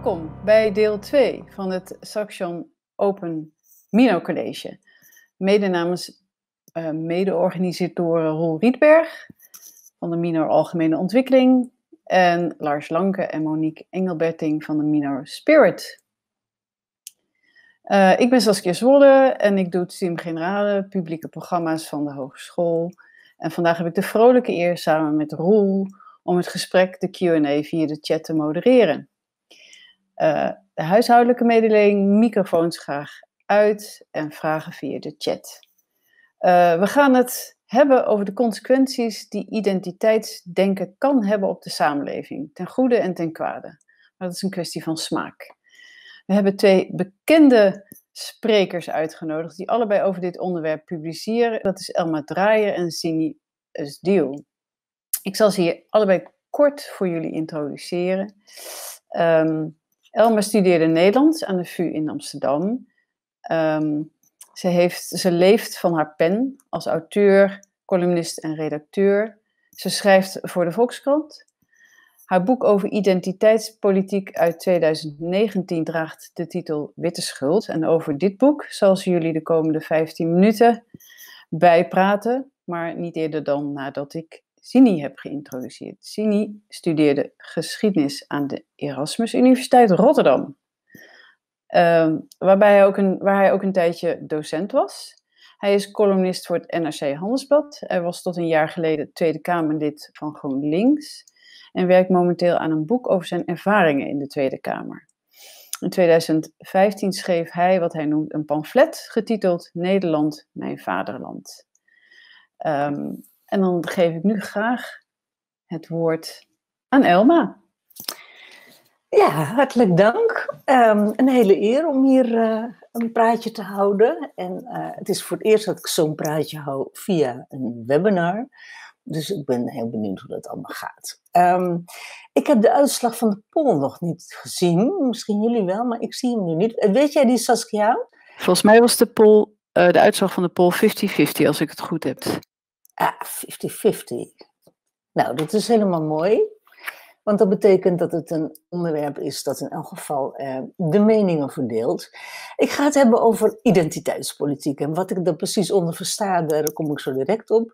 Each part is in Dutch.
Welkom bij deel 2 van het Saxion Open Mino College. Mede namens mede-organisatoren Roel Rietberg van de Minor Algemene Ontwikkeling en Lars Lanke en Monique Engelberting van de Minor Spirit. Ik ben Saskia Zwolle en ik doe het Team Generale publieke programma's van de hogeschool. En vandaag heb ik de vrolijke eer samen met Roel om het gesprek, de Q&A, via de chat te modereren. De huishoudelijke mededeling, microfoons graag uit en vragen via de chat. We gaan het hebben over de consequenties die identiteitsdenken kan hebben op de samenleving, ten goede en ten kwade. Maar dat is een kwestie van smaak. We hebben 2 bekende sprekers uitgenodigd die allebei over dit onderwerp publiceren. Dat is Elma Draaier en Sini Özdiel. Ik zal ze hier allebei kort voor jullie introduceren. Elma studeerde Nederlands aan de VU in Amsterdam. Ze leeft van haar pen als auteur, columnist en redacteur. Ze schrijft voor de Volkskrant. Haar boek over identiteitspolitiek uit 2019 draagt de titel Witte Schuld. En over dit boek zal ze jullie de komende 15 minuten bijpraten, maar niet eerder dan nadat ik Sini heb geïntroduceerd. Sini studeerde geschiedenis aan de Erasmus Universiteit Rotterdam, waar hij ook een tijdje docent was. Hij is columnist voor het NRC Handelsblad. Hij was tot een jaar geleden Tweede Kamerlid van GroenLinks en werkt momenteel aan een boek over zijn ervaringen in de Tweede Kamer. In 2015 schreef hij wat hij noemt een pamflet getiteld Nederland, mijn vaderland. En dan geef ik nu graag het woord aan Elma. Ja, hartelijk dank. Een hele eer om hier een praatje te houden. En het is voor het eerst dat ik zo'n praatje hou via een webinar. Dus ik ben heel benieuwd hoe dat allemaal gaat. Ik heb de uitslag van de poll nog niet gezien. Misschien jullie wel, maar ik zie hem nu niet. Weet jij die, Saskia? Volgens mij was de uitslag van de poll 50-50, als ik het goed heb. Ah, 50-50. Nou, dat is helemaal mooi. Want dat betekent dat het een onderwerp is dat in elk geval de meningen verdeelt. Ik ga het hebben over identiteitspolitiek. En wat ik er precies onder versta, daar kom ik zo direct op.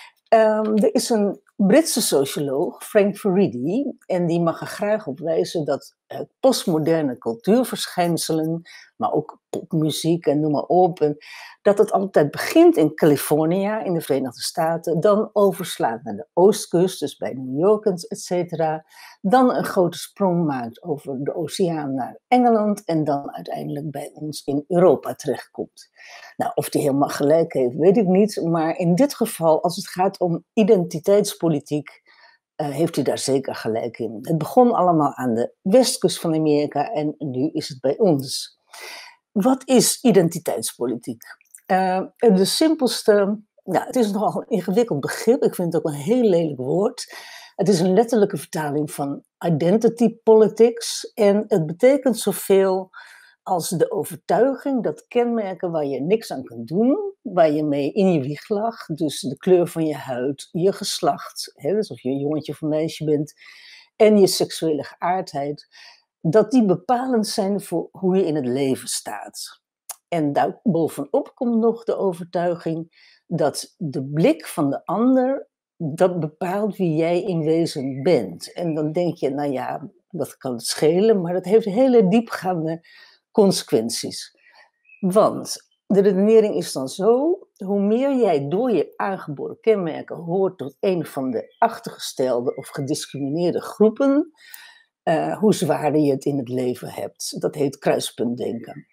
Er is een Britse socioloog, Frank Furedi, en die mag er graag op wijzen dat postmoderne cultuurverschijnselen, maar ook popmuziek en noem maar op, en dat het altijd begint in Californië, in de Verenigde Staten, dan overslaat naar de oostkust, dus bij New York, et cetera, dan een grote sprong maakt over de oceaan naar Engeland en dan uiteindelijk bij ons in Europa terechtkomt. Nou, of die helemaal gelijk heeft, weet ik niet, maar in dit geval, als het gaat om identiteitspolitiek, heeft hij daar zeker gelijk in. Het begon allemaal aan de westkust van Amerika en nu is het bij ons. Wat is identiteitspolitiek? De simpelste, nou, het is nogal een ingewikkeld begrip, ik vind het ook een heel lelijk woord. Het is een letterlijke vertaling van identity politics en het betekent zoveel als de overtuiging dat kenmerken waar je niks aan kunt doen, waar je mee in je wieg lag, dus de kleur van je huid, je geslacht, dus of je een jongetje of een meisje bent, en je seksuele geaardheid, dat die bepalend zijn voor hoe je in het leven staat. En daar bovenop komt nog de overtuiging dat de blik van de ander, dat bepaalt wie jij in wezen bent. En dan denk je, nou ja, dat kan het schelen, maar dat heeft hele diepgaande consequenties. Want de redenering is dan zo, hoe meer jij door je aangeboren kenmerken hoort tot een van de achtergestelde of gediscrimineerde groepen, hoe zwaarder je het in het leven hebt. Dat heet kruispuntdenken.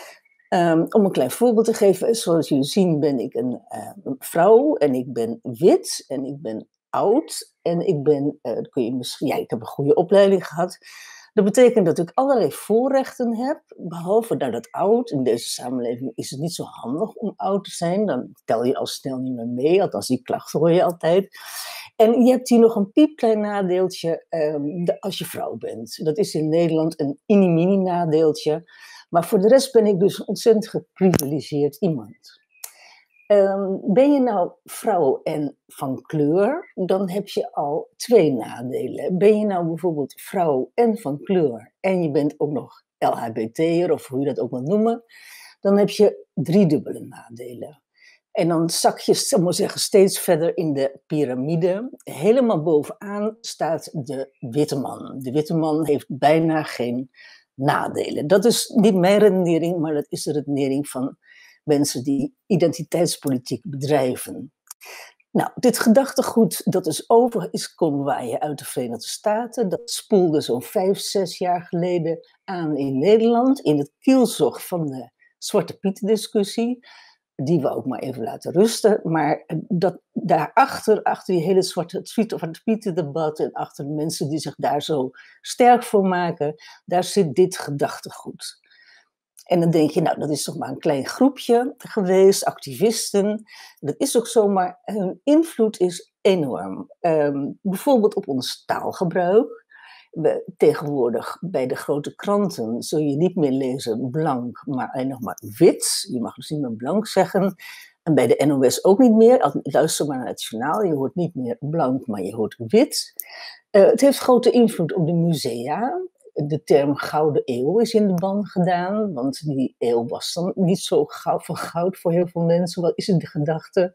Om een klein voorbeeld te geven, zoals jullie zien ben ik een vrouw en ik ben wit en ik ben oud en ik ben, ik heb een goede opleiding gehad. Dat betekent dat ik allerlei voorrechten heb, behalve dat het oud. In deze samenleving is het niet zo handig om oud te zijn. Dan tel je al snel niet meer mee, althans die klachten hoor je altijd. En je hebt hier nog een piepklein nadeeltje als je vrouw bent. Dat is in Nederland een mini nadeeltje. Maar voor de rest ben ik dus een ontzettend geprivilegeerd iemand. Ben je nou vrouw en van kleur, dan heb je al 2 nadelen. Ben je nou bijvoorbeeld vrouw en van kleur en je bent ook nog LHBT'er of hoe je dat ook wil noemen, dan heb je 3-dubbele nadelen. En dan zak je, zal ik maar zeggen, steeds verder in de piramide. Helemaal bovenaan staat de witte man. De witte man heeft bijna geen nadelen. Dat is niet mijn redenering, maar dat is de redenering van mensen die identiteitspolitiek bedrijven. Nou, dit gedachtegoed dat is over is komen waaien uit de Verenigde Staten. Dat spoelde zo'n 5, 6 jaar geleden aan in Nederland, in het kielzog van de Zwarte Piet-discussie. Die we ook maar even laten rusten. Maar dat, daarachter, achter die hele Zwarte Piet-debat en achter de mensen die zich daar zo sterk voor maken, daar zit dit gedachtegoed. En dan denk je, nou, dat is toch maar een klein groepje geweest, activisten. Dat is ook zo, maar hun invloed is enorm. Bijvoorbeeld op ons taalgebruik. Tegenwoordig bij de grote kranten zul je niet meer lezen blank, maar alleen nog maar wit. Je mag dus niet meer blank zeggen. En bij de NOS ook niet meer. Luister maar naar het journaal. Je hoort niet meer blank, maar je hoort wit. Het heeft grote invloed op de musea. De term Gouden Eeuw is in de ban gedaan, want die eeuw was dan niet zo van goud voor heel veel mensen. Wat is het de gedachte?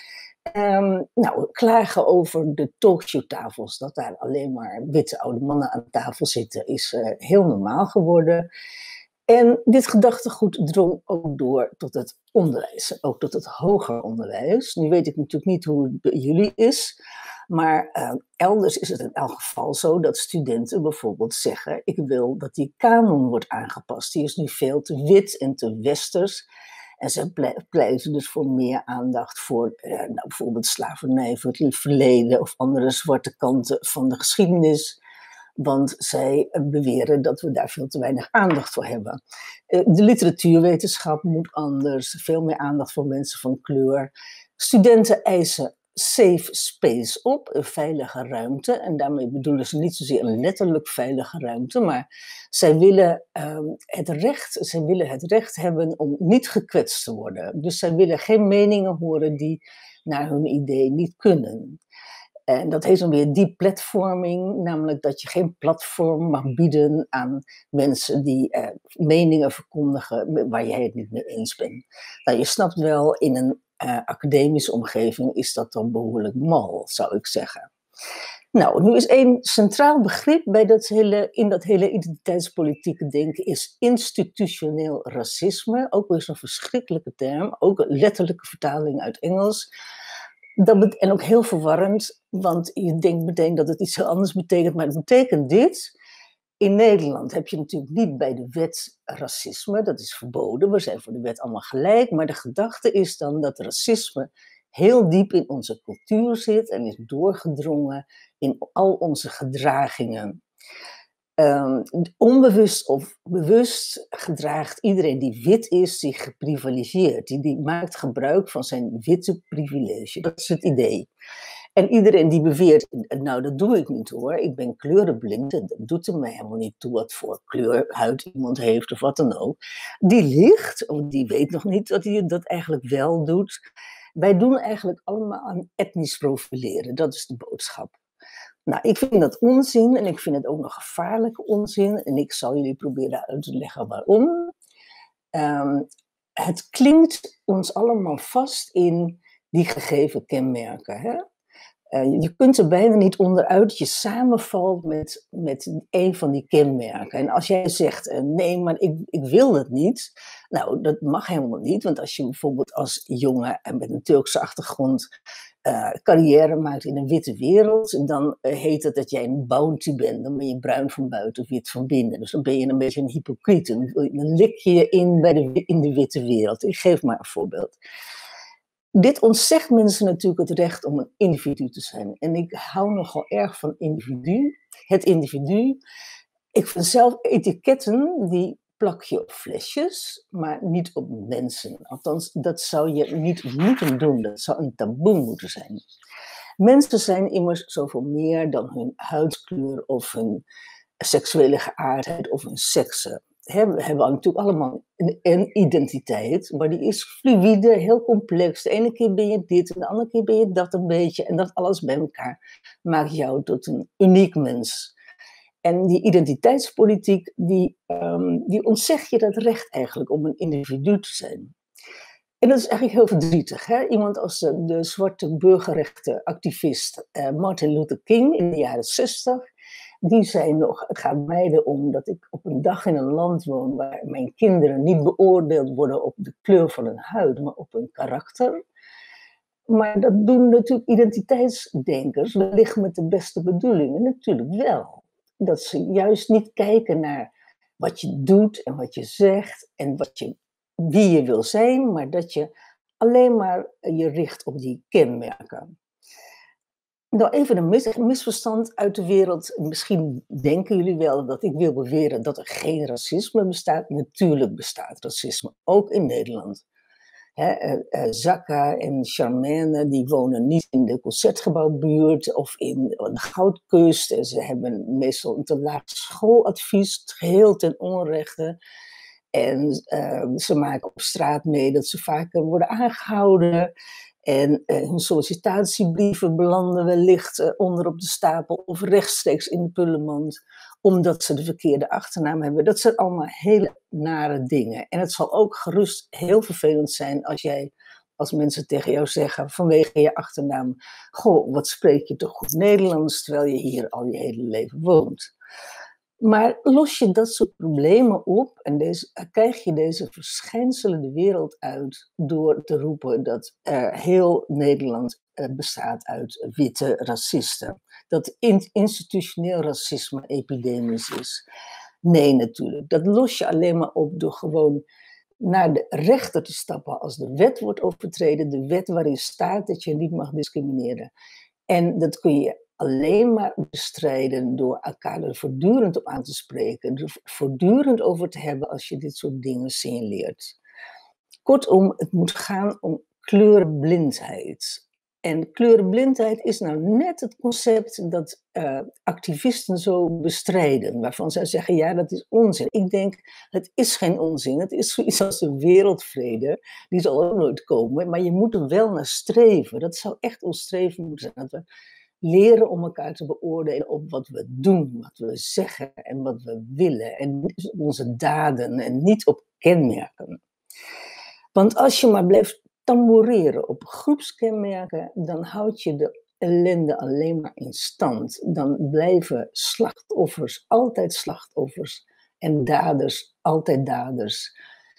Nou, klagen over de talkshowtafels, dat daar alleen maar witte oude mannen aan tafel zitten, is heel normaal geworden. En dit gedachtegoed drong ook door tot het onderwijs, ook tot het hoger onderwijs. Nu weet ik natuurlijk niet hoe het bij jullie is, maar elders is het in elk geval zo dat studenten bijvoorbeeld zeggen: ik wil dat die kanon wordt aangepast. Die is nu veel te wit en te westers. En ze pleiten dus voor meer aandacht voor nou, bijvoorbeeld slavernij, voor het verleden of andere zwarte kanten van de geschiedenis. Want zij beweren dat we daar veel te weinig aandacht voor hebben. De literatuurwetenschap moet anders, veel meer aandacht voor mensen van kleur. Studenten eisen safe space op, een veilige ruimte. En daarmee bedoelen ze niet zozeer een letterlijk veilige ruimte, maar zij willen het recht hebben om niet gekwetst te worden. Dus zij willen geen meningen horen die naar hun idee niet kunnen. En dat heet dan weer deplatforming, namelijk dat je geen platform mag bieden aan mensen die meningen verkondigen waar jij het niet mee eens bent. Nou, je snapt wel, in een academische omgeving is dat dan behoorlijk mal, zou ik zeggen. Nou, nu is één centraal begrip bij in dat hele identiteitspolitieke denken is institutioneel racisme. Ook weer zo'n verschrikkelijke term, ook een letterlijke vertaling uit Engels. En ook heel verwarrend, want je denkt meteen dat het iets heel anders betekent, maar het betekent dit. In Nederland heb je natuurlijk niet bij de wet racisme, dat is verboden, we zijn voor de wet allemaal gelijk, maar de gedachte is dan dat racisme heel diep in onze cultuur zit en is doorgedrongen in al onze gedragingen. Onbewust of bewust gedraagt iedereen die wit is zich geprivilegeerd. Die maakt gebruik van zijn witte privilege. Dat is het idee. En iedereen die beweert, nou dat doe ik niet hoor, ik ben kleurenblind, dat doet er mij helemaal niet toe wat voor kleurhuid iemand heeft of wat dan ook. Die liegt, of die weet nog niet dat hij dat eigenlijk wel doet. Wij doen eigenlijk allemaal aan etnisch profileren, dat is de boodschap. Nou, ik vind dat onzin en ik vind het ook nog gevaarlijke onzin. En ik zal jullie proberen uit te leggen waarom. Het klinkt ons allemaal vast in die gegeven kenmerken. Hè? Je kunt er bijna niet onderuit dat je samenvalt met een van die kenmerken. En als jij zegt, nee, maar ik wil dat niet. Nou, dat mag helemaal niet. Want als je bijvoorbeeld als jongen en met een Turkse achtergrond carrière maakt in een witte wereld, dan heet het dat jij een bounty bent. Dan ben je bruin van buiten, wit van binnen. Dus dan ben je een beetje een hypocriet. Dan lik je je in de witte wereld. Ik geef maar een voorbeeld. Dit ontzegt mensen natuurlijk het recht om een individu te zijn. En ik hou nogal erg van individu. Het individu. Ik vind zelf etiketten, die plak je op flesjes, maar niet op mensen. Althans, dat zou je niet moeten doen. Dat zou een taboe moeten zijn. Mensen zijn immers zoveel meer dan hun huidskleur of hun seksuele geaardheid of hun sekse. we hebben natuurlijk allemaal een identiteit, maar die is fluïde, heel complex. De ene keer ben je dit en de andere keer ben je dat een beetje. En dat alles bij elkaar maakt jou tot een uniek mens. En die identiteitspolitiek, die ontzegt je dat recht eigenlijk om een individu te zijn. En dat is eigenlijk heel verdrietig. Hè? Iemand als de zwarte burgerrechtenactivist Martin Luther King in de jaren 60, die zei nog, het gaat mij erom dat ik op een dag in een land woon waar mijn kinderen niet beoordeeld worden op de kleur van hun huid, maar op hun karakter. Maar dat doen natuurlijk identiteitsdenkers, wellicht met de beste bedoelingen, natuurlijk wel. Dat ze juist niet kijken naar wat je doet en wat je zegt en wie je wil zijn, maar dat je alleen maar je richt op die kenmerken. Nou, even een misverstand uit de wereld. Misschien denken jullie wel dat ik wil beweren dat er geen racisme bestaat. Natuurlijk bestaat racisme, ook in Nederland. Zakka en Charmaine, die wonen niet in de Concertgebouwbuurt of in de Goudkust. En ze hebben meestal een te laag schooladvies, geheel ten onrechte. En ze maken op straat mee dat ze vaker worden aangehouden. En hun sollicitatiebrieven belanden wellicht onder op de stapel of rechtstreeks in de pullenmand, omdat ze de verkeerde achternaam hebben. Dat zijn allemaal hele nare dingen. En het zal ook gerust heel vervelend zijn als mensen tegen jou zeggen vanwege je achternaam, goh, wat spreek je toch goed Nederlands, terwijl je hier al je hele leven woont. Maar los je dat soort problemen op en krijg je deze verschijnselen de wereld uit door te roepen dat heel Nederland bestaat uit witte racisten. Dat institutioneel racisme epidemisch is. Nee, natuurlijk. Dat los je alleen maar op door gewoon naar de rechter te stappen als de wet wordt overtreden. De wet waarin staat dat je niet mag discrimineren. En dat kun je alleen maar bestrijden door elkaar er voortdurend op aan te spreken. Er voortdurend over te hebben als je dit soort dingen signaleert. Kortom, het moet gaan om kleurenblindheid. En kleurenblindheid is nou net het concept dat activisten zo bestrijden. Waarvan zij zeggen, ja, dat is onzin. Ik denk, het is geen onzin. Het is zoiets als de wereldvrede. Die zal ook nooit komen. Maar je moet er wel naar streven. Dat zou echt ons streven moeten zijn. Dat we leren om elkaar te beoordelen op wat we doen, wat we zeggen en wat we willen. En onze daden en niet op kenmerken. Want als je maar blijft tamboureren op groepskenmerken, dan houd je de ellende alleen maar in stand. Dan blijven slachtoffers altijd slachtoffers en daders altijd daders.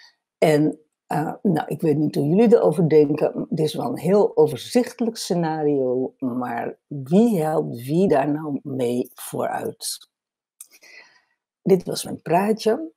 En nou, ik weet niet hoe jullie erover denken. Het is wel een heel overzichtelijk scenario, maar wie helpt wie daar nou mee vooruit? Dit was mijn praatje.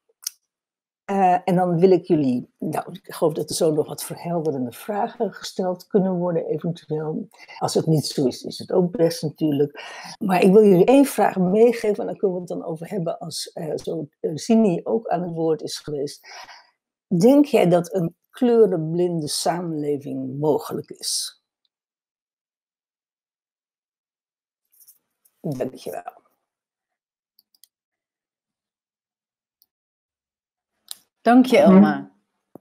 En dan wil ik jullie, nou, ik geloof dat er zo nog wat verhelderende vragen gesteld kunnen worden, eventueel. Als het niet zo is, is het ook best natuurlijk. Maar ik wil jullie 1 vraag meegeven en dan kunnen we het dan over hebben als Zini ook aan het woord is geweest. Denk jij dat een kleurenblinde samenleving mogelijk is? Dankjewel. Dank je, Elma.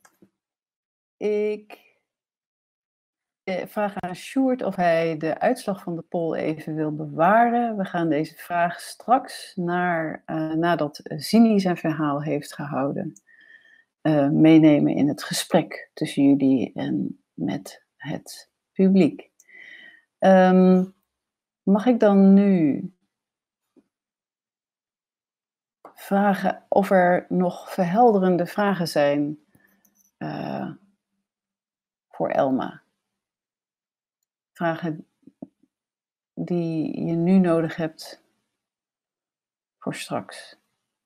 Ik vraag aan Sjoerd of hij de uitslag van de poll even wil bewaren. We gaan deze vraag straks, nadat Zini zijn verhaal heeft gehouden, meenemen in het gesprek tussen jullie en met het publiek. Mag ik dan nu vragen of er nog verhelderende vragen zijn voor Elma? Vragen die je nu nodig hebt voor straks.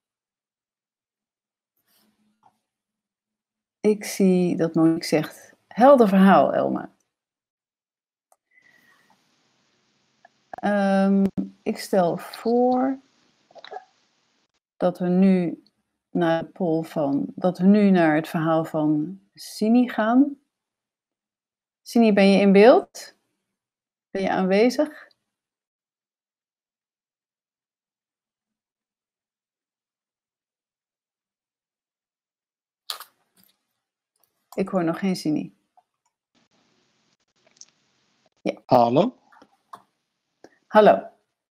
Ik zie dat Monique zegt, helder verhaal, Elma. Ik stel voor dat we nu naar de poll naar het verhaal van Zini gaan. Zini, ben je in beeld? Ben je aanwezig? Ik hoor nog geen Sini. Ja. Hallo? Hallo.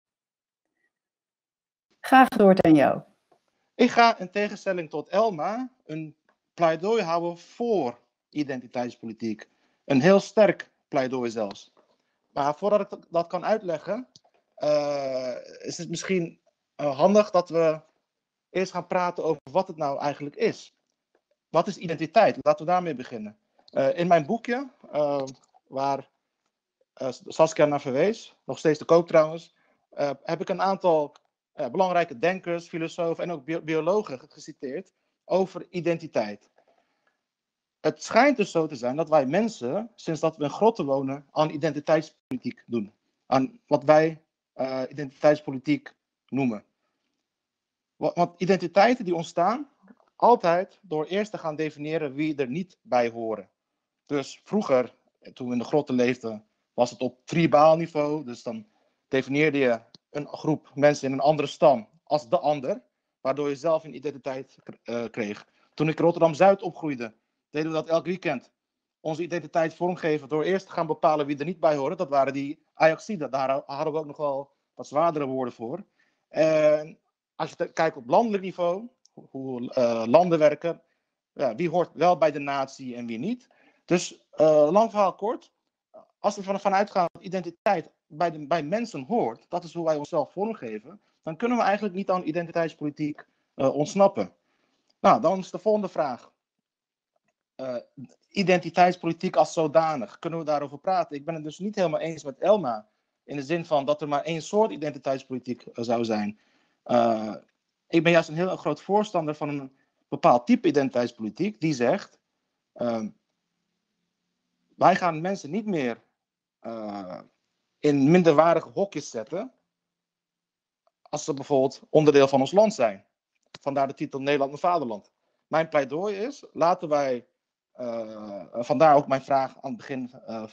Graag het woord aan jou. Ik ga in tegenstelling tot Elma een pleidooi houden voor identiteitspolitiek. Een heel sterk pleidooi zelfs. Maar voordat ik dat kan uitleggen, is het misschien handig dat we eerst gaan praten over wat het nou eigenlijk is. Wat is identiteit? Laten we daarmee beginnen. In mijn boekje, waar Saskia naar verwees, nog steeds te koop trouwens, heb ik een aantal belangrijke denkers, filosofen en ook biologen geciteerd over identiteit. Het schijnt dus zo te zijn dat wij mensen, sinds dat we in grotten wonen, aan identiteitspolitiek doen. Aan wat wij identiteitspolitiek noemen. Want identiteiten die ontstaan altijd door eerst te gaan definiëren wie er niet bij horen. Dus vroeger, toen we in de grotten leefden, was het op tribaal niveau. Dus dan definieerde je een groep mensen in een andere stam als de ander, waardoor je zelf een identiteit kreeg. Toen ik Rotterdam-Zuid opgroeide, deden we dat elk weekend. Onze identiteit vormgeven door eerst te gaan bepalen wie er niet bij horen. Dat waren die Ajaxiden. Daar hadden we ook nog wel wat zwaardere woorden voor. En als je kijkt op landelijk niveau, hoe landen werken, ja, wie hoort wel bij de natie en wie niet. Dus lang verhaal kort, als we ervan uitgaan dat identiteit bij mensen hoort, dat is hoe wij onszelf vormgeven, dan kunnen we eigenlijk niet aan identiteitspolitiek ontsnappen. Nou, dan is de volgende vraag. Identiteitspolitiek als zodanig, kunnen we daarover praten? Ik ben het dus niet helemaal eens met Elma, in de zin van dat er maar één soort identiteitspolitiek zou zijn. Ik ben juist een heel groot voorstander van een bepaald type identiteitspolitiek, die zegt, wij gaan mensen niet meer in minderwaardige hokjes zetten, als ze bijvoorbeeld onderdeel van ons land zijn. Vandaar de titel Nederland mijn vaderland. Mijn pleidooi is, laten wij, vandaar ook mijn vraag aan het begin,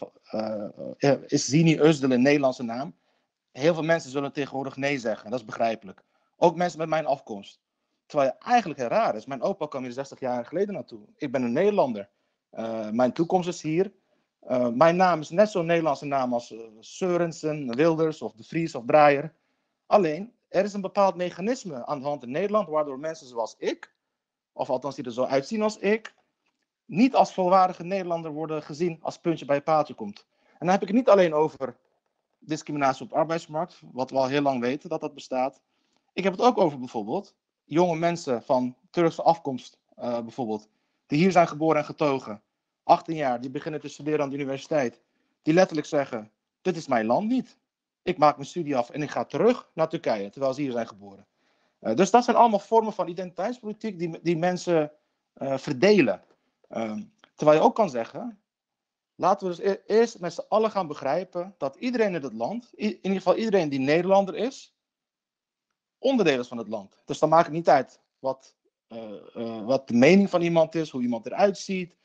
is Zini Özdil een Nederlandse naam? Heel veel mensen zullen tegenwoordig nee zeggen, dat is begrijpelijk. Ook mensen met mijn afkomst. Terwijl het eigenlijk heel raar is. Mijn opa kwam hier 60 jaar geleden naartoe. Ik ben een Nederlander. Mijn toekomst is hier. Mijn naam is net zo'n Nederlandse naam als Seurensen, Wilders of De Vries of Draaier. Alleen, er is een bepaald mechanisme aan de hand in Nederland, waardoor mensen zoals ik, of althans die er zo uitzien als ik, niet als volwaardige Nederlander worden gezien als puntje bij het paaltje komt. En dan heb ik het niet alleen over discriminatie op de arbeidsmarkt, wat we al heel lang weten dat dat bestaat. Ik heb het ook over bijvoorbeeld jonge mensen van Turkse afkomst, bijvoorbeeld, die hier zijn geboren en getogen. 18 jaar, die beginnen te studeren aan de universiteit. Die letterlijk zeggen, dit is mijn land niet. Ik maak mijn studie af en ik ga terug naar Turkije, terwijl ze hier zijn geboren. Dus dat zijn allemaal vormen van identiteitspolitiek die mensen verdelen. Terwijl je ook kan zeggen, laten we dus eerst met z'n allen gaan begrijpen dat iedereen in het land, in ieder geval iedereen die Nederlander is, onderdeel is van het land. Dus dan maakt het niet uit wat de mening van iemand is, hoe iemand eruit ziet,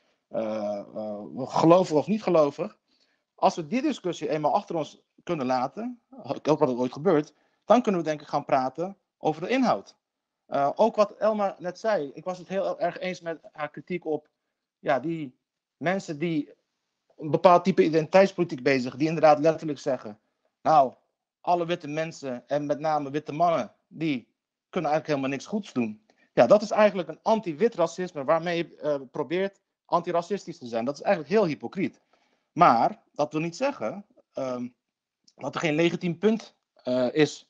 gelovig of niet gelovig. Als we die discussie eenmaal achter ons kunnen laten, ik hoop dat het ooit gebeurt, dan kunnen we denk ik gaan praten over de inhoud. Ook wat Elma net zei, ik was het heel erg eens met haar kritiek op die mensen die een bepaald type identiteitspolitiek bezig, die inderdaad letterlijk zeggen, nou, alle witte mensen en met name witte mannen, die kunnen eigenlijk helemaal niks goeds doen. Ja, dat is eigenlijk een anti-wit racisme waarmee je probeert antiracistisch te zijn. Dat is eigenlijk heel hypocriet. Maar dat wil niet zeggen dat er geen legitiem punt is.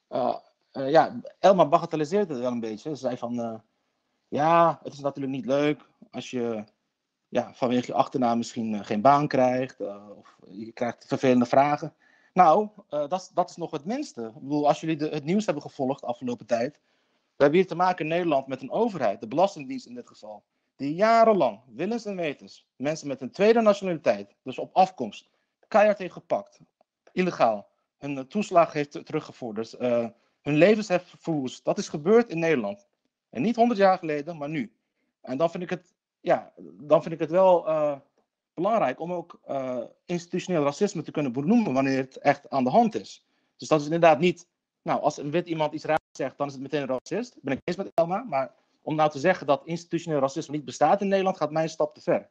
Elma bagatelliseert het wel een beetje. Ze zei van, het is natuurlijk niet leuk als je vanwege je achternaam misschien geen baan krijgt. Of je krijgt vervelende vragen. Nou, dat is nog het minste. Ik bedoel, als jullie het nieuws hebben gevolgd de afgelopen tijd. We hebben hier te maken in Nederland met een overheid, de Belastingdienst in dit geval. Die jarenlang, willens en wetens, mensen met een tweede nationaliteit, dus op afkomst, keihard heeft gepakt. Illegaal. Hun toeslag heeft teruggevorderd. Hun levens heeft verwoest. Dat is gebeurd in Nederland. En niet 100 jaar geleden, maar nu. En dan vind ik het wel belangrijk om ook institutioneel racisme te kunnen benoemen wanneer het echt aan de hand is. Dus dat is inderdaad niet, nou, als een wit iemand iets raars zegt, dan is het meteen een racist. Ben ik eens met Elma, maar om nou te zeggen dat institutioneel racisme niet bestaat in Nederland, gaat mij een stap te ver.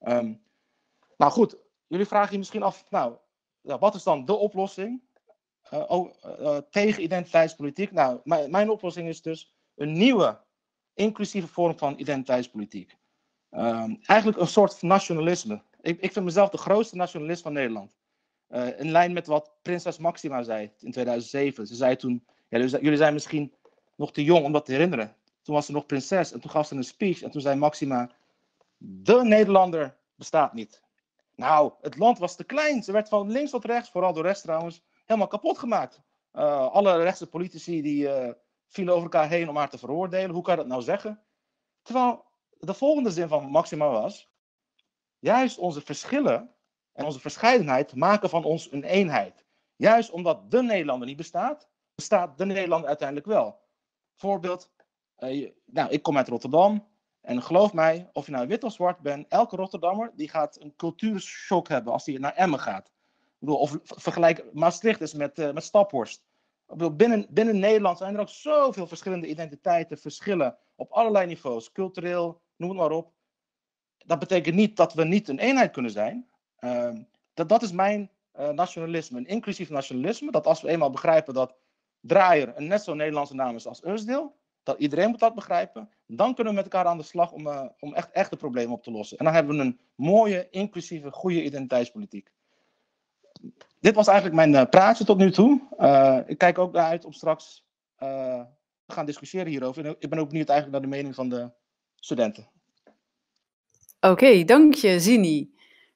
Nou goed, jullie vragen je misschien af, wat is dan de oplossing tegen identiteitspolitiek? Nou, mijn oplossing is dus een nieuwe, inclusieve vorm van identiteitspolitiek. Eigenlijk een soort nationalisme. Ik vind mezelf de grootste nationalist van Nederland. In lijn met wat prinses Maxima zei in 2007. Ze zei toen, jullie zijn misschien nog te jong om dat te herinneren. Toen was ze nog prinses en toen gaf ze een speech en toen zei Maxima, de Nederlander bestaat niet. Nou, het land was te klein. Ze werd van links tot rechts, vooral door rechts trouwens, helemaal kapot gemaakt. Alle rechtse politici die vielen over elkaar heen om haar te veroordelen. Hoe kan je dat nou zeggen? Terwijl de volgende zin van Maxima was, juist onze verschillen en onze verscheidenheid maken van ons een eenheid. Juist omdat de Nederlander niet bestaat, bestaat de Nederlander uiteindelijk wel. Voorbeeld, ik kom uit Rotterdam en geloof mij, of je nou wit of zwart bent, elke Rotterdammer die gaat een cultuurshock hebben als hij naar Emmen gaat. Ik bedoel, of vergelijk Maastricht eens met Staphorst. Ik bedoel, binnen Nederland zijn er ook zoveel verschillende identiteiten, verschillen op allerlei niveaus, cultureel, noem het maar op. Dat betekent niet dat we niet een eenheid kunnen zijn. Dat is mijn nationalisme, een inclusief nationalisme. Dat als we eenmaal begrijpen dat Draaier een net zo Nederlandse naam is als Usdeel, dat iedereen moet dat begrijpen, dan kunnen we met elkaar aan de slag om echt de problemen op te lossen. En dan hebben we een mooie, inclusieve, goede identiteitspolitiek. Dit was eigenlijk mijn praatje tot nu toe. Ik kijk ook naar uit om straks te gaan discussiëren hierover. En ik ben ook benieuwd eigenlijk naar de mening van de studenten. Oké, dank je, Zini.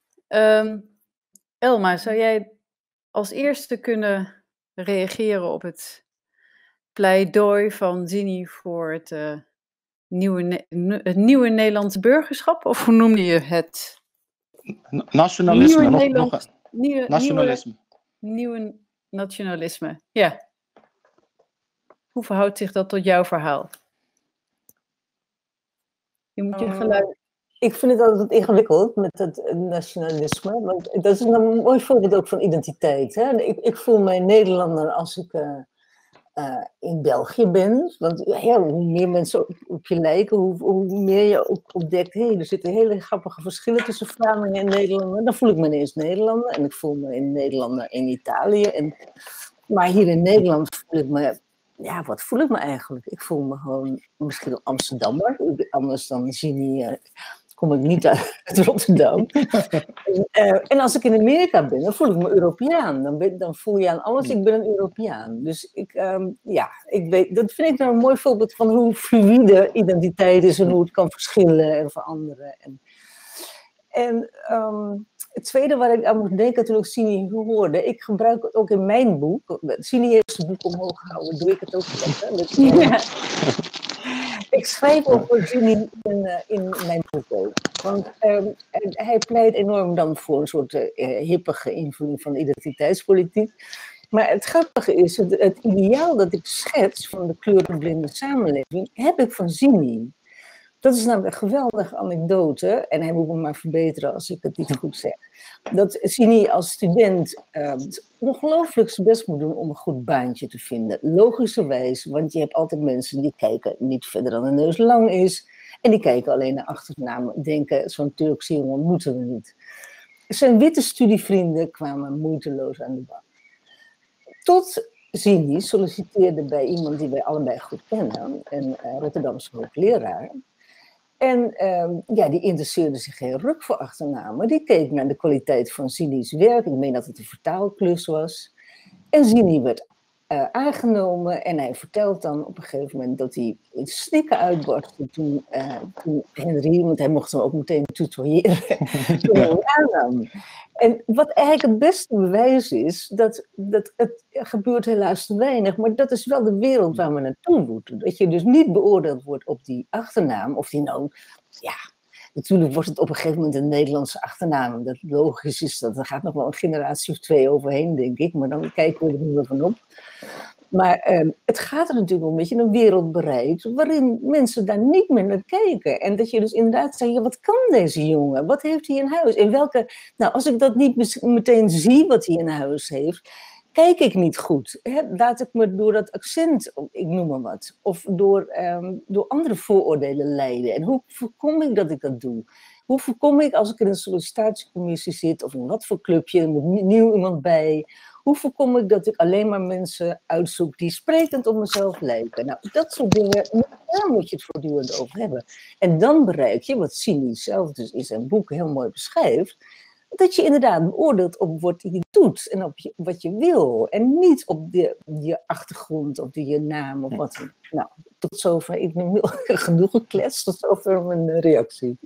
Elma, zou jij als eerste kunnen reageren op het pleidooi van Zini voor het nieuwe Nederlandse burgerschap? Of hoe noemde je het? Nationalisme. Nationalisme. Nieuwe nationalisme, ja. Hoe verhoudt zich dat tot jouw verhaal? Je moet je geluid... Ik vind het altijd ingewikkeld met het nationalisme. Want dat is een mooi voorbeeld ook van identiteit. Hè? Ik voel mij Nederlander als ik in België ben. Want hoe meer mensen op je lijken, hoe meer je ook ontdekt, er zitten hele grappige verschillen tussen Vlamingen en Nederlanders. Dan voel ik me ineens Nederlander en ik voel me in Nederlander in Italië. Maar hier in Nederland voel ik me, wat voel ik me eigenlijk? Ik voel me gewoon misschien Amsterdammer. Anders dan Zini kom ik niet uit Rotterdam. En als ik in Amerika ben, dan voel ik me Europeaan. Dan voel je aan alles, ik ben een Europeaan. Dus ik weet, dat vind ik nou een mooi voorbeeld van hoe fluïde identiteit is en hoe het kan verschillen en veranderen. En het tweede waar ik aan moet denken, toen ik Zini hoorde, ik gebruik het ook in mijn boek. Zini heeft zijn boek omhoog gehouden, doe ik het ook lekker. Ik schrijf over Zini in mijn boek ook. Want hij pleit enorm dan voor een soort hippige invulling van identiteitspolitiek. Maar het grappige is, het ideaal dat ik schets van de kleurenblinde samenleving, heb ik van Zini. Dat is namelijk een geweldige anekdote, en hij moet me maar verbeteren als ik het niet goed zeg. Dat Zini als student ongelooflijk zijn best moet doen om een goed baantje te vinden. Logischerwijs, want je hebt altijd mensen die kijken niet verder dan de neus lang is. En die kijken alleen naar achternamen, denken zo'n Turkse jongen moeten we niet. Zijn witte studievrienden kwamen moeiteloos aan de bak. Tot Zini solliciteerde bij iemand die wij allebei goed kennen, een Rotterdamse hoogleraar. En die interesseerde zich geen ruk voor achternamen. Die keek naar de kwaliteit van Zini's werk. Ik meen dat het een vertaalklus was. En Zini werd aangenomen. En hij vertelt dan op een gegeven moment dat hij in snikken uitbarstte toen Henry, want hij mocht hem ook meteen tutoyeren, toen hij hem aannam. En wat eigenlijk het beste bewijs is, dat het gebeurt helaas te weinig, maar dat is wel de wereld waar we naartoe moeten. Dat je dus niet beoordeeld wordt op die achternaam, of die nou, natuurlijk wordt het op een gegeven moment een Nederlandse achternaam. Dat logisch is dat, er gaat nog wel een generatie of 2 overheen, denk ik, maar dan kijken we er niet meer van op. Maar het gaat er natuurlijk om dat je een wereld bereikt waarin mensen daar niet meer naar kijken. En dat je dus inderdaad zegt, wat kan deze jongen? Wat heeft hij in huis? In welke, als ik dat niet meteen zie wat hij in huis heeft, kijk ik niet goed. Laat ik me door dat accent, ik noem maar wat, of door andere vooroordelen leiden. En hoe voorkom ik dat ik dat doe? Hoe voorkom ik, als ik in een sollicitatiecommissie zit, of in wat voor clubje, er moet nieuw iemand bij, hoe voorkom ik dat ik alleen maar mensen uitzoek die sprekend op mezelf lijken? Nou, dat soort dingen, daar moet je het voortdurend over hebben. En dan bereik je, wat Sini zelf dus in zijn boek heel mooi beschrijft, dat je inderdaad beoordeelt op wat je doet en op wat je wil. En niet op je achtergrond of je naam of wat. Nou, tot zover. Ik ben genoeg gekletst. Tot zover mijn reactie.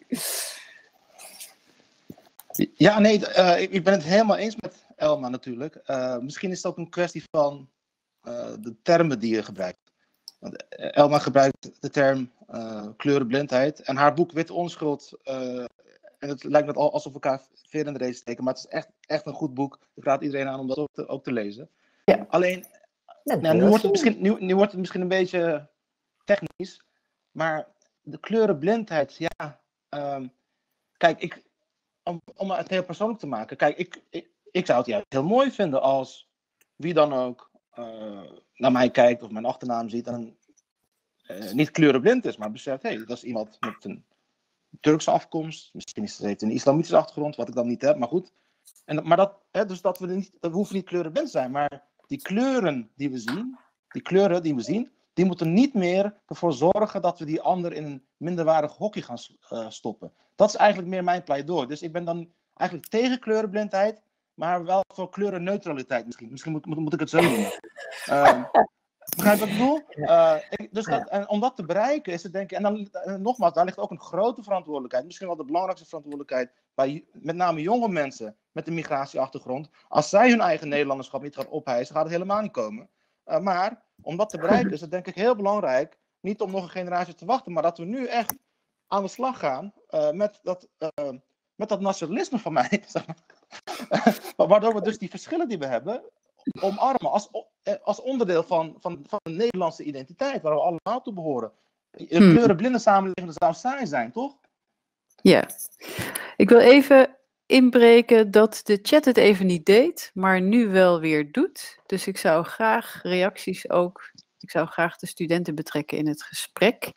Ja, nee, ik ben het helemaal eens met Elma natuurlijk. Misschien is het ook een kwestie van de termen die je gebruikt. Want Elma gebruikt de term kleurenblindheid. En haar boek Witte Onschuld, en het lijkt net alsof we elkaar veer in de race steken, maar het is echt een goed boek. Ik raad iedereen aan om dat ook te lezen. Ja. Alleen, nu wordt het misschien een beetje technisch, maar de kleurenblindheid, ja. Kijk, om het heel persoonlijk te maken. Kijk, ik zou het juist heel mooi vinden als wie dan ook naar mij kijkt of mijn achternaam ziet en niet kleurenblind is, maar beseft, hé, dat is iemand met een Turkse afkomst, misschien heeft een islamitische achtergrond, wat ik dan niet heb, maar goed. Dus dat we hoeven niet kleurenblind te zijn, maar die kleuren die we zien, die moeten niet meer ervoor zorgen dat we die ander in een minderwaardig hokje gaan stoppen. Dat is eigenlijk meer mijn pleidooi. Dus ik ben dan eigenlijk tegen kleurenblindheid, maar wel voor kleurenneutraliteit misschien. Misschien moet ik het zo noemen. Begrijp je wat ik bedoel? En om dat te bereiken is het denk ik, en dan nogmaals, daar ligt ook een grote verantwoordelijkheid, misschien wel de belangrijkste verantwoordelijkheid, bij met name jonge mensen met een migratieachtergrond. Als zij hun eigen Nederlanderschap niet gaan ophijsen, gaat het helemaal niet komen. Maar om dat te bereiken is het denk ik heel belangrijk, niet om nog een generatie te wachten, maar dat we nu echt aan de slag gaan met dat nationalisme van mij. Waardoor we dus die verschillen die we hebben omarmen als onderdeel van de Nederlandse identiteit, waar we allemaal toe behoren. Een kleurenblinde samenleving zou saai zijn, toch? Ja. Ik wil even inbreken dat de chat het even niet deed, maar nu wel weer doet. Dus ik zou graag reacties ook, ik zou graag de studenten betrekken in het gesprek.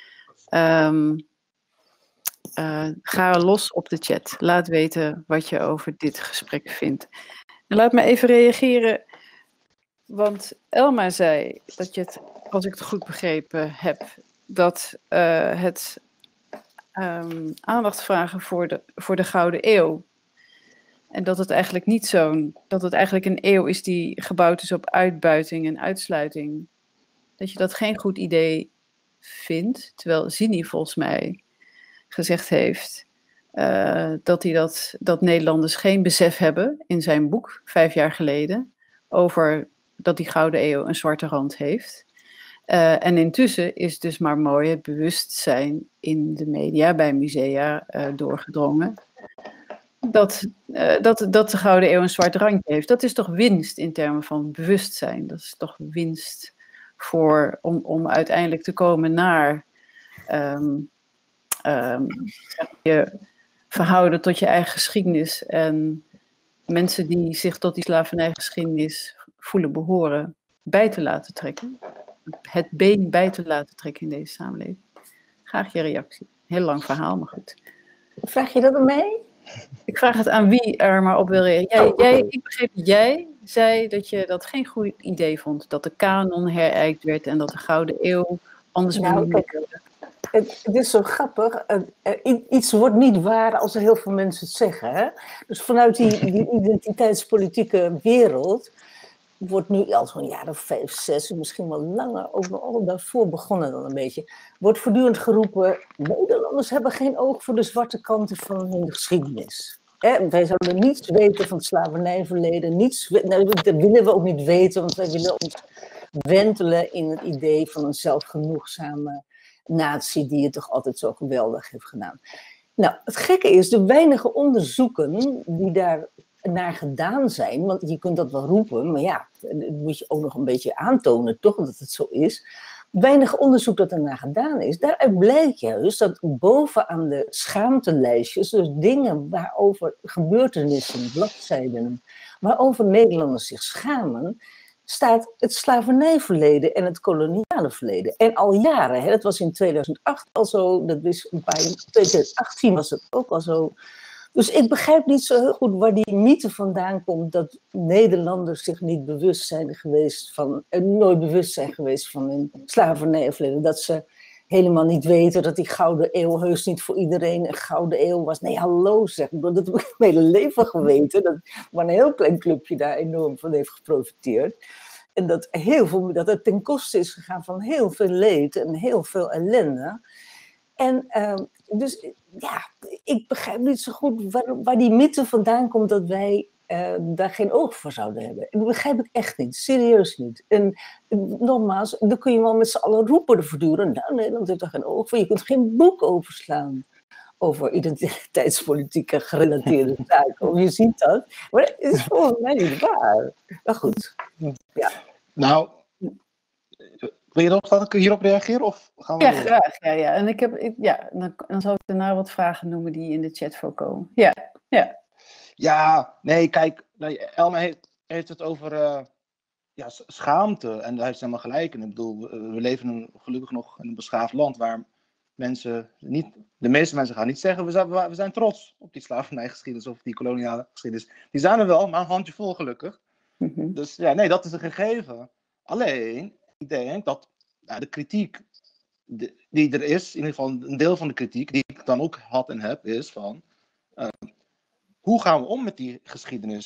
Ga los op de chat. Laat weten wat je over dit gesprek vindt. En laat me even reageren, want Elma zei dat je het, als ik het goed begrepen heb, dat het aandacht vragen voor de Gouden Eeuw. En dat het eigenlijk niet dat het eigenlijk een eeuw is die gebouwd is op uitbuiting en uitsluiting. Dat je dat geen goed idee vindt, terwijl Zini volgens mij gezegd heeft dat Nederlanders geen besef hebben in zijn boek 5 jaar geleden over dat die Gouden Eeuw een zwarte rand heeft. En intussen is dus maar mooi het bewustzijn in de media, bij musea doorgedrongen, dat de Gouden Eeuw een zwart randje heeft. Dat is toch winst in termen van bewustzijn. Dat is toch winst om uiteindelijk te komen naar je verhouden tot je eigen geschiedenis en mensen die zich tot die slavernijgeschiedenis voelen behoren bij te laten trekken. Het been bij te laten trekken in deze samenleving. Graag je reactie. Heel lang verhaal, maar goed. Vraag je dat aan mij? Ik vraag het aan wie er maar op wil reageren. Ik begreep dat jij zei dat je dat geen goed idee vond. Dat de kanon herijkt werd en dat de Gouden Eeuw anders benoemd werd. Het is zo grappig. Iets wordt niet waar als er heel veel mensen het zeggen. Hè? Dus vanuit die identiteitspolitieke wereld wordt nu al zo'n jaar of 5, 6, misschien wel langer, ook al daarvoor begonnen dan een beetje, wordt voortdurend geroepen, Nederlanders hebben geen oog voor de zwarte kanten van hun geschiedenis. Wij zouden niets weten van het slavernijverleden, dat willen we ook niet weten, want wij willen ons wentelen in het idee van een zelfgenoegzame natie die het toch altijd zo geweldig heeft gedaan. Nou, het gekke is, de weinige onderzoeken die daar naar gedaan zijn, want je kunt dat wel roepen, maar ja, dat moet je ook nog een beetje aantonen, toch, dat het zo is. Weinig onderzoek dat er naar gedaan is, daaruit blijkt juist dat bovenaan de schaamtelijstjes, dus dingen waarover gebeurtenissen, bladzijden, waarover Nederlanders zich schamen, staat het slavernijverleden en het koloniale verleden. En al jaren, hè, dat was in 2008 al zo, dat is een paar jaar, 2018 was het ook al zo. Dus ik begrijp niet zo heel goed waar die mythe vandaan komt dat Nederlanders zich niet bewust zijn geweest van, nooit bewust zijn geweest van hun slavernijverleden. Dat ze helemaal niet weten dat die Gouden Eeuw heus niet voor iedereen een Gouden Eeuw was. Nee, hallo zeg, dat heb ik mijn hele leven geweten. Dat maar een heel klein clubje daar enorm van heeft geprofiteerd. En dat het ten koste is gegaan van heel veel leed en heel veel ellende. En dus ja, ik begrijp niet zo goed waar die mythe vandaan komt dat wij daar geen oog voor zouden hebben. En dat begrijp ik echt niet, serieus niet. En nogmaals, dan kun je wel met z'n allen roepen voortdurend. Nou, Nederland heeft daar geen oog voor. Je kunt geen boek overslaan over identiteitspolitieke gerelateerde zaken. Of je ziet dat. Maar het is volgens mij niet waar. Maar goed. Ja. Nou, wil je erop staan? Kun je hierop reageren? Of gaan we Ja, door? graag. Ja. En dan zal ik daarna wat vragen noemen die in de chat voorkomen. Ja. Ja, nee, kijk, Elma heeft het over schaamte. En daar heeft ze helemaal gelijk in. Ik bedoel, we leven gelukkig nog in een beschaafd land waar mensen niet, de meeste mensen gaan niet zeggen, we zijn trots op die slavernijgeschiedenis of die koloniale geschiedenis. Die zijn er wel, maar een handjevol gelukkig. Mhm. Dus ja, nee, dat is een gegeven. Alleen, ik denk dat de kritiek die er is, in ieder geval een deel van de kritiek, die ik dan ook had en heb, is van hoe gaan we om met die geschiedenis?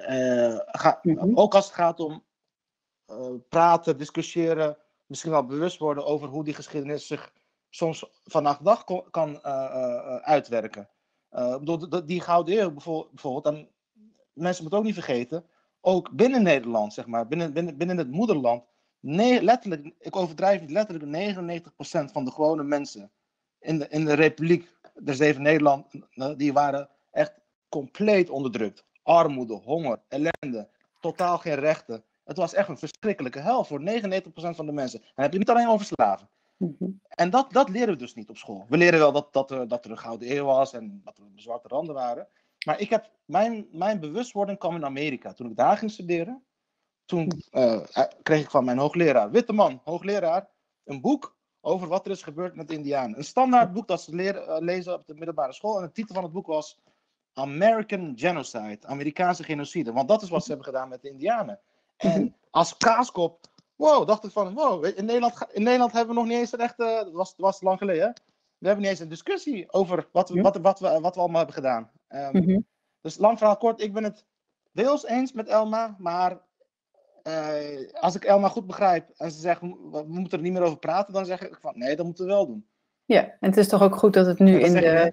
Ook als het gaat om praten, discussiëren, misschien wel bewust worden over hoe die geschiedenis zich soms vandaag de dag kan uitwerken. Die Gouden Eeuw bijvoorbeeld, en mensen moeten ook niet vergeten, ook binnen Nederland, zeg maar, binnen het moederland, letterlijk, ik overdrijf niet, letterlijk 99% van de gewone mensen in de Republiek der Zeven Nederland, die waren echt compleet onderdrukt. Armoede, honger, ellende, totaal geen rechten. Het was echt een verschrikkelijke hel voor 99% van de mensen. En dan heb je niet alleen over slaven. Mhm. En dat leren we dus niet op school. We leren wel dat er een Gouden Eeuw was en dat er zwarte randen waren. Maar mijn bewustwording kwam in Amerika. Toen ik daar ging studeren, toen kreeg ik van mijn hoogleraar, witte man, hoogleraar, een boek over wat er is gebeurd met de Indianen. Een standaard boek dat ze lezen op de middelbare school. En de titel van het boek was American Genocide, Amerikaanse genocide. Want dat is wat ze hebben gedaan met de Indianen. En als kaaskop, dacht ik van, in Nederland hebben we nog niet eens een echte, dat was lang geleden, hè? We hebben niet eens een discussie over wat we allemaal hebben gedaan. Dus lang verhaal kort, ik ben het deels eens met Elma, maar als ik Elma goed begrijp en ze zegt, we moeten er niet meer over praten, dan zeg ik van, nee, dat moeten we wel doen. Ja, en het is toch ook goed dat het nu in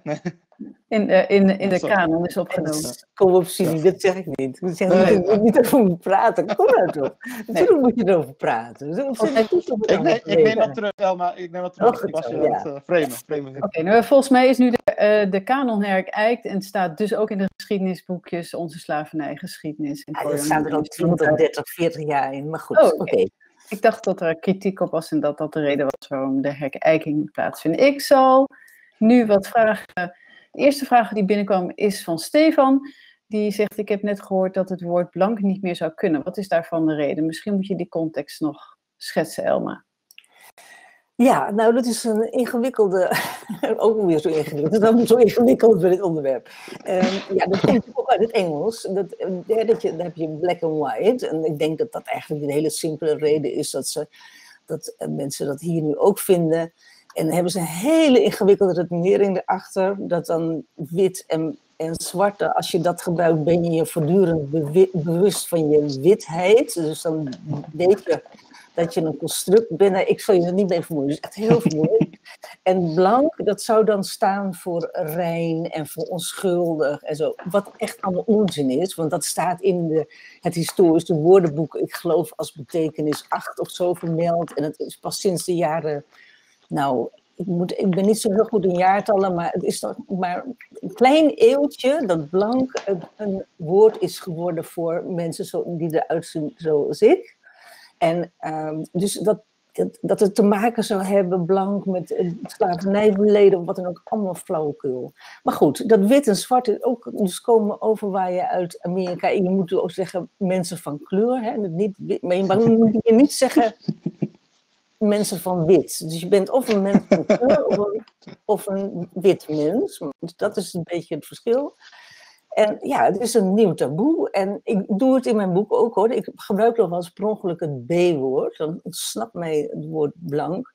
de kanon is opgenomen. Kom op, Sini, dat zeg ik niet. Ik zeg dat je niet over moet praten. Kom nou toch. Natuurlijk moet je erover praten. Ik neem dat terug, Elma. Ik neem dat terug. Ik was je aan het framen. Oké, nou, volgens mij is nu de kanon herijkt en staat dus ook in de geschiedenisboekjes onze slavernijgeschiedenis. Er staan er al 20, 30, 40 jaar in, maar goed. Oké. Ik dacht dat er kritiek op was en dat dat de reden was waarom de herijking moet plaatsvinden. Ik zal nu wat vragen. De eerste vraag die binnenkwam is van Stefan. Die zegt, ik heb net gehoord dat het woord blank niet meer zou kunnen. Wat is daarvan de reden? Misschien moet je die context nog schetsen, Elma. Ja, nou dat is een ingewikkelde, ook weer zo ingewikkeld, dat is allemaal zo ingewikkeld bij dit onderwerp. Dat komt ook uit het Engels, daar heb je black and white en ik denk dat dat eigenlijk een hele simpele reden is dat mensen dat hier nu ook vinden. En dan hebben ze een hele ingewikkelde redenering erachter, dat dan wit en zwarte, als je dat gebruikt ben je je voortdurend bewust van je witheid, dus dan weet je dat je een construct bent. Ik zal je er niet mee vermoeien. Het is echt heel vermoeiend. En blank, dat zou dan staan voor rein en voor onschuldig en zo. Wat echt allemaal onzin is, want dat staat in het historische woordenboek, ik geloof als betekenis 8 of zo vermeld. En het is pas sinds de jaren, ik ben niet zo heel goed in jaartallen, maar het is toch maar een klein eeuwtje dat blank een woord is geworden voor mensen die eruit zien zoals ik. En dus dat het te maken zou hebben, blank, met het slavernijverleden, of wat dan ook, allemaal flauwekul. Maar goed, dat wit en zwart ook dus komen overwaaien uit Amerika. En je moet ook zeggen mensen van kleur, hè? Niet, maar je moet je niet zeggen mensen van wit. Dus je bent of een mens van kleur of een wit mens. Dat is een beetje het verschil. En ja, het is een nieuw taboe. En ik doe het in mijn boek ook, hoor. Ik gebruik nog wel eens per ongeluk het B-woord. Dan ontsnapt mij het woord blank.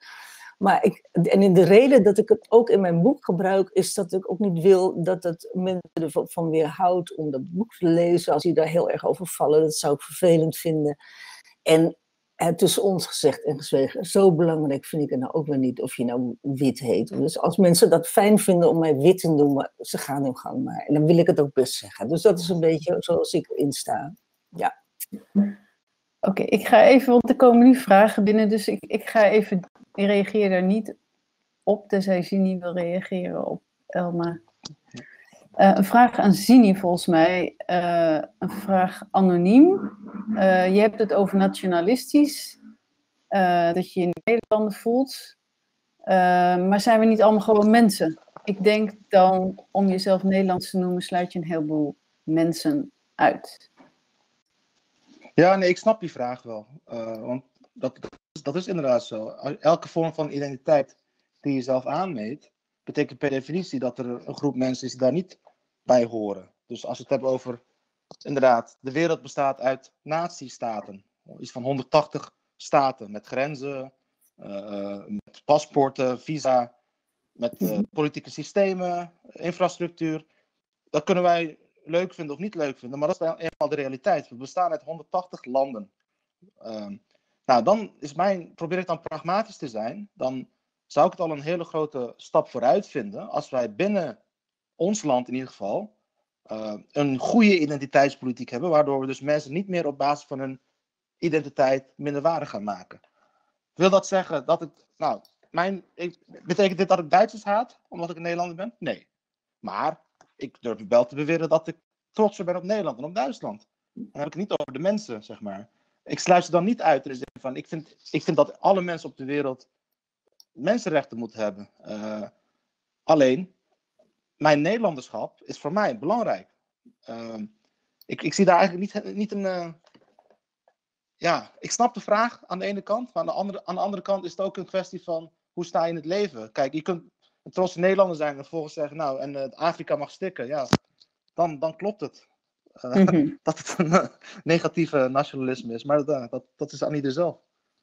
En de reden dat ik het ook in mijn boek gebruik, is dat ik ook niet wil dat het mensen ervan weerhoudt om dat boek te lezen. Als die daar heel erg over vallen, dat zou ik vervelend vinden. En tussen ons gezegd en gezwegen, zo belangrijk vind ik het nou ook weer niet of je nou wit heet. Dus als mensen dat fijn vinden om mij wit te noemen, ze gaan hun gang maar. En dan wil ik het ook best zeggen. Dus dat is een beetje zoals ik erin sta. Ja. Oké, ik ga even, want er komen nu vragen binnen, dus ik ga even, ik reageer daar niet op, tenzij Zini wil reageren op Elma. Een vraag aan Zini volgens mij, een vraag anoniem. Je hebt het over nationalistisch, dat je je Nederlander voelt, maar zijn we niet allemaal gewoon mensen? Ik denk dan, om jezelf Nederlands te noemen, sluit je een heleboel mensen uit. Ja, nee, ik snap die vraag wel. Want dat is inderdaad zo. Elke vorm van identiteit die je zelf aanmeet, betekent per definitie dat er een groep mensen is die daar niet bij horen. Dus als we het hebben over, inderdaad, de wereld bestaat uit natiestaten. Iets van 180 staten met grenzen, met paspoorten, visa, met politieke systemen, infrastructuur. Dat kunnen wij leuk vinden of niet leuk vinden, maar dat is eenmaal de realiteit. We bestaan uit 180 landen. Nou, dan is probeer ik dan pragmatisch te zijn, dan zou ik het al een hele grote stap vooruit vinden als wij binnen ons land in ieder geval een goede identiteitspolitiek hebben, waardoor we dus mensen niet meer op basis van hun identiteit minderwaardig gaan maken. Wil dat zeggen dat het, betekent dit dat ik Duitsers haat, omdat ik een Nederlander ben? Nee. Maar ik durf wel te beweren dat ik trotser ben op Nederland dan op Duitsland. Dan heb ik het niet over de mensen, zeg maar. Ik sluit ze dan niet uit in de zin van, ik vind dat alle mensen op de wereld mensenrechten moeten hebben. Alleen, mijn Nederlanderschap is voor mij belangrijk. Ik zie daar eigenlijk niet een... ik snap de vraag aan de ene kant, maar aan de andere kant is het ook een kwestie van, hoe sta je in het leven? Kijk, je kunt een trotse Nederlander zijn en vervolgens zeggen, Afrika mag stikken. Ja, dan klopt het. Dat het een negatieve nationalisme is, maar dat is aan ieder zelf.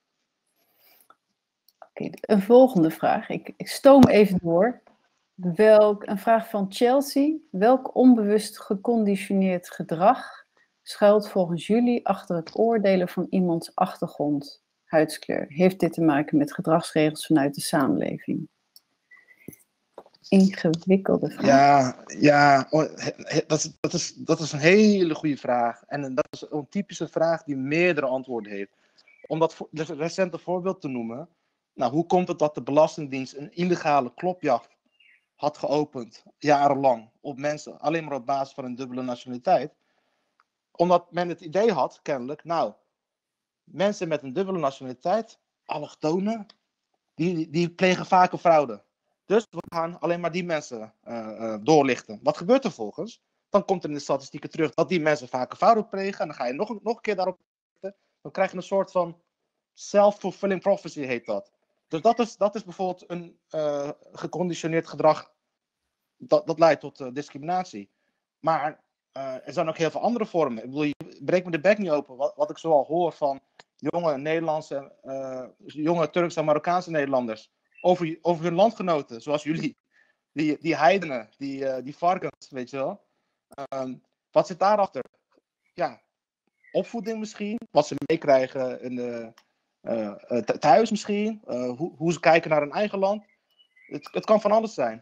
Oké, een volgende vraag. Ik stoom even door. Een vraag van Chelsea. Welk onbewust geconditioneerd gedrag schuilt volgens jullie achter het oordelen van iemands achtergrond, huidskleur? Heeft dit te maken met gedragsregels vanuit de samenleving? Ingewikkelde vraag. Dat is een hele goede vraag. En dat is een typische vraag die meerdere antwoorden heeft. Om dat recente voorbeeld te noemen. Nou, hoe komt het dat de Belastingdienst een illegale klopjacht had geopend, jarenlang, op mensen, alleen maar op basis van een dubbele nationaliteit? Omdat men het idee had, kennelijk, mensen met een dubbele nationaliteit, allochtonen, die plegen vaker fraude. Dus we gaan alleen maar die mensen doorlichten. Wat gebeurt er volgens? Dan komt er in de statistieken terug dat die mensen vaker fraude plegen. En dan ga je nog een keer daarop richten. Dan krijg je een soort van self-fulfilling prophecy, heet dat. Dus dat is bijvoorbeeld een geconditioneerd gedrag. Dat leidt tot discriminatie. Maar er zijn ook heel veel andere vormen. Ik bedoel, je breekt me de bek niet open. Wat ik zoal hoor van jonge Nederlandse, jonge Turkse en Marokkaanse Nederlanders over hun landgenoten, zoals jullie. Die heidenen, die varkens, weet je wel. Wat zit daarachter? Ja, opvoeding misschien. Wat ze meekrijgen in thuis misschien. Hoe ze kijken naar hun eigen land. Het kan van alles zijn.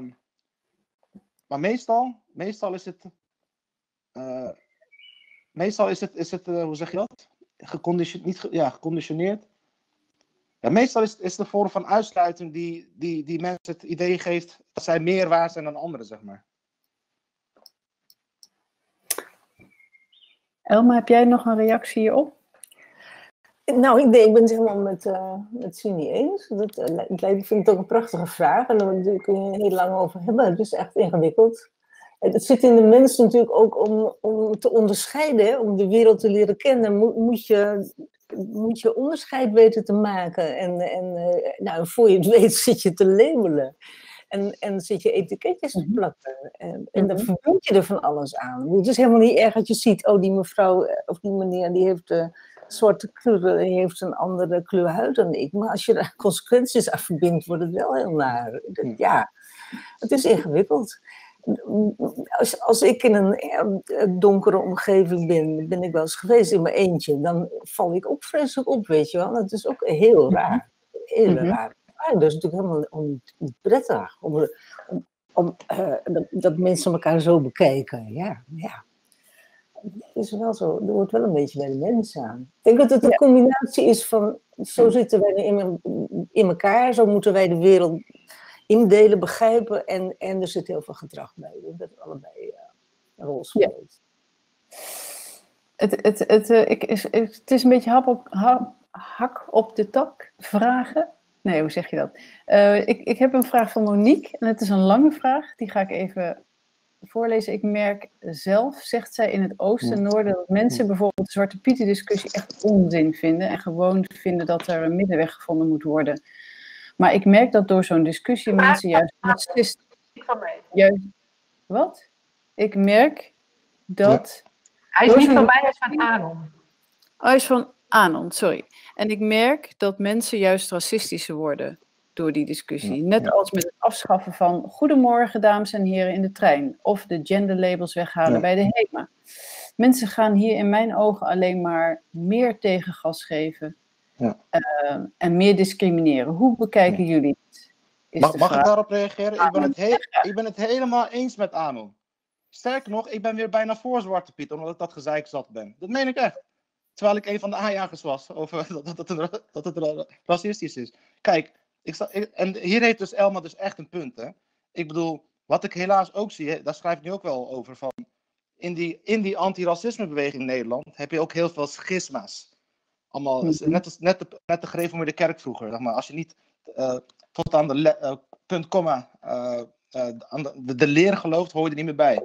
Maar meestal is het... hoe zeg je dat? Geconditioneerd. Ja, meestal is het de vorm van uitsluiting die mensen het idee geeft dat zij meer waard zijn dan anderen, zeg maar. Elma, heb jij nog een reactie hierop? Nou, ik ben het helemaal met Sini eens. Ik vind het ook een prachtige vraag. En daar kun je heel lang over hebben. Het is echt ingewikkeld. Het zit in de mens natuurlijk ook om te onderscheiden. Hè? Om de wereld te leren kennen, moet je onderscheid weten te maken. En voor je het weet zit je te labelen. En zit je etiketjes te plakken. En dan verbind je er van alles aan. Het is helemaal niet erg dat je ziet, oh, die mevrouw of die meneer, die heeft zwarte kleur, die heeft een andere kleur huid dan ik. Maar als je daar consequenties aan verbindt, wordt het wel heel naar. Ja, het is ingewikkeld. Als ik in een donkere omgeving ben ik wel eens geweest in mijn eentje, dan val ik ook vreselijk op, weet je wel. Dat is ook heel raar. Heel raar. Dat is natuurlijk helemaal niet prettig. Dat mensen elkaar zo bekijken. Ja. Het is wel zo. Er wordt wel een beetje bij de mensen aan. Ik denk dat het een combinatie is van, zo zitten wij in elkaar, zo moeten wij de wereld indelen, begrijpen en er zit heel veel gedrag bij. Ik denk dat het allebei een rol speelt. Het is een beetje hak op de tak vragen. Nee, hoe zeg je dat? Ik heb een vraag van Monique en het is een lange vraag. Die ga ik even voorlezen. Ik merk zelf, zegt zij, in het oosten en noorden dat mensen bijvoorbeeld de Zwarte Pieten discussie echt onzin vinden en gewoon vinden dat er een middenweg gevonden moet worden. Maar ik merk dat door zo'n discussie mensen juist wat? Ik merk dat... Hij is niet van mij, hij is van Anon. Hij is van Anon, sorry. En ik merk dat mensen juist racistischer worden door die discussie. Net als met het afschaffen van goedemorgen, dames en heren, in de trein. Of de genderlabels weghalen bij de HEMA. Mensen gaan hier in mijn ogen alleen maar meer tegengas geven. En meer discrimineren. Hoe bekijken jullie het? Mag ik daarop reageren? Ik ben het helemaal eens met Anon. Sterker nog, ik ben weer bijna voor Zwarte Piet, omdat ik dat gezeik zat ben. Dat meen ik echt. Terwijl ik een van de aanjagers was over dat het racistisch is. Kijk, en hier heeft dus Elma dus echt een punt. Hè? Ik bedoel, wat ik helaas ook zie, daar schrijf ik nu ook wel over, van in die anti-racismebeweging in Nederland heb je ook heel veel schisma's. Allemaal, net de gereformeerde kerk vroeger. Zeg maar. Als je niet tot aan de punt, komma, aan de leer gelooft, hoor je er niet meer bij.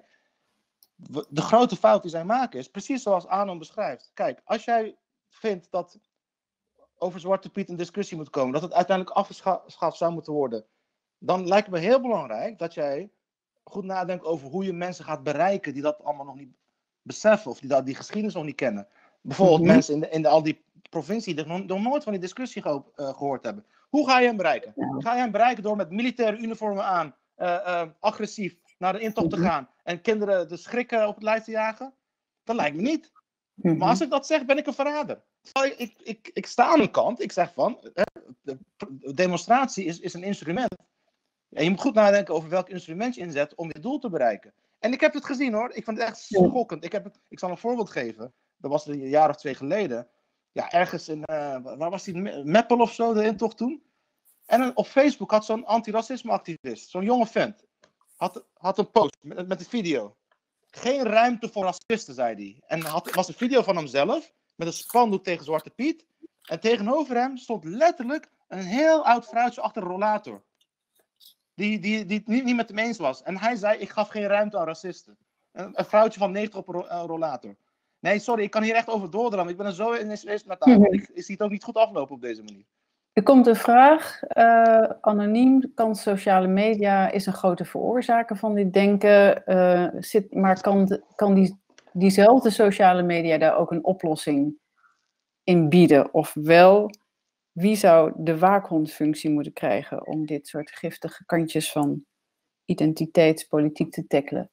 De grote fout die zij maken is, precies zoals Anon beschrijft. Kijk, als jij vindt dat over Zwarte Piet een discussie moet komen, dat het uiteindelijk afgeschaft zou moeten worden, dan lijkt het me heel belangrijk dat jij goed nadenkt over hoe je mensen gaat bereiken die dat allemaal nog niet beseffen, of die geschiedenis nog niet kennen. Bijvoorbeeld mensen in al die provincie die nog nooit van die discussie gehoord hebben. Hoe ga je hem bereiken? Ga je hem bereiken door met militaire uniformen aan, agressief naar de intocht te gaan en kinderen de schrikken op het lijf te jagen? Dat lijkt me niet. Maar als ik dat zeg, ben ik een verrader. Ik sta aan een kant, ik zeg van, de demonstratie is een instrument. En je moet goed nadenken over welk instrument je inzet om je doel te bereiken. En ik heb het gezien hoor, ik vind het echt schokkend. Ik zal een voorbeeld geven. Dat was een jaar of 2 geleden. Ja, ergens in, waar was die, Meppel of zo, de intocht toen. En op Facebook had zo'n antiracisme-activist, zo'n jonge vent, had een post met een video. Geen ruimte voor racisten, zei hij. En was een video van hemzelf, met een spandoek tegen Zwarte Piet. En tegenover hem stond letterlijk een heel oud vrouwtje achter een rollator. Die het niet met hem eens was. En hij zei, ik gaf geen ruimte aan racisten. Een vrouwtje van 90 op een rollator. Nee, sorry, ik kan hier echt over doordrammen. Ik ben er zo in geweest met haar. Ik zie het ook niet goed aflopen op deze manier. Er komt een vraag, anoniem, kan sociale media is een grote veroorzaker van dit denken, maar kan diezelfde sociale media daar ook een oplossing in bieden? Ofwel, wie zou de waakhondfunctie moeten krijgen om dit soort giftige kantjes van identiteitspolitiek te tackelen?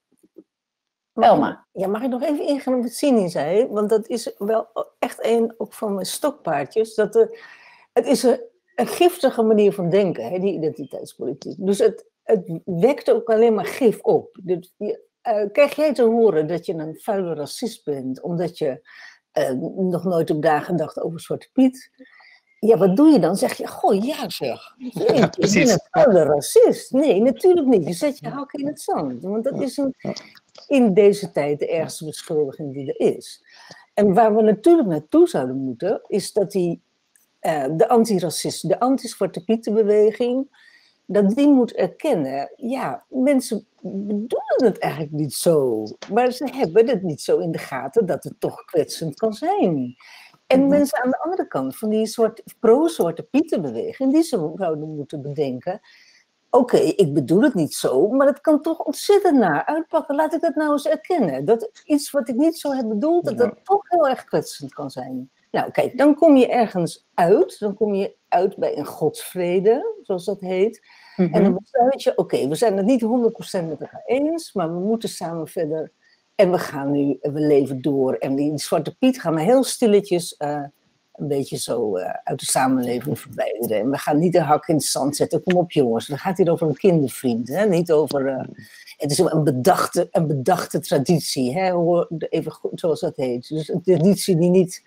Elma. Ja, mag ik nog even ingaan op wat Sini zei? Want dat is wel echt een ook van mijn stokpaardjes. Het is een giftige manier van denken, hè, die identiteitspolitiek. Dus het wekt ook alleen maar gif op. Dus krijg jij te horen dat je een vuile racist bent, omdat je nog nooit op dagen dacht over Zwarte Piet? Ja, wat doe je dan? Zeg je, goh, ja zeg. Nee, ik ben een vuile racist. Nee, natuurlijk niet. Je zet je hakken in het zand. Want dat is in deze tijd de ergste beschuldiging die er is. En waar we natuurlijk naartoe zouden moeten, is dat de antiracisten, de anti-Zwarte Pietenbeweging, dat die moet erkennen, ja, mensen bedoelen het eigenlijk niet zo, maar ze hebben het niet zo in de gaten dat het toch kwetsend kan zijn. En mensen aan de andere kant van die pro-Zwarte Pietenbeweging, die zouden moeten bedenken, oké, ik bedoel het niet zo, maar het kan toch ontzettend naar uitpakken. Laat ik dat nou eens erkennen. Dat iets wat ik niet zo heb bedoeld, dat dat toch heel erg kwetsend kan zijn. Nou, kijk, dan kom je ergens uit. Dan kom je uit bij een godsvrede, zoals dat heet. En dan besluit je, oké, we zijn het niet 100% met elkaar eens, maar we moeten samen verder. En we leven door. En die Zwarte Piet gaan we heel stilletjes een beetje zo uit de samenleving verwijderen. En we gaan niet de hak in het zand zetten. Kom op jongens, dan gaat het over een kindervriend. Hè? Niet over... het is een bedachte traditie. Hè? Even goed, zoals dat heet. Dus een traditie die niet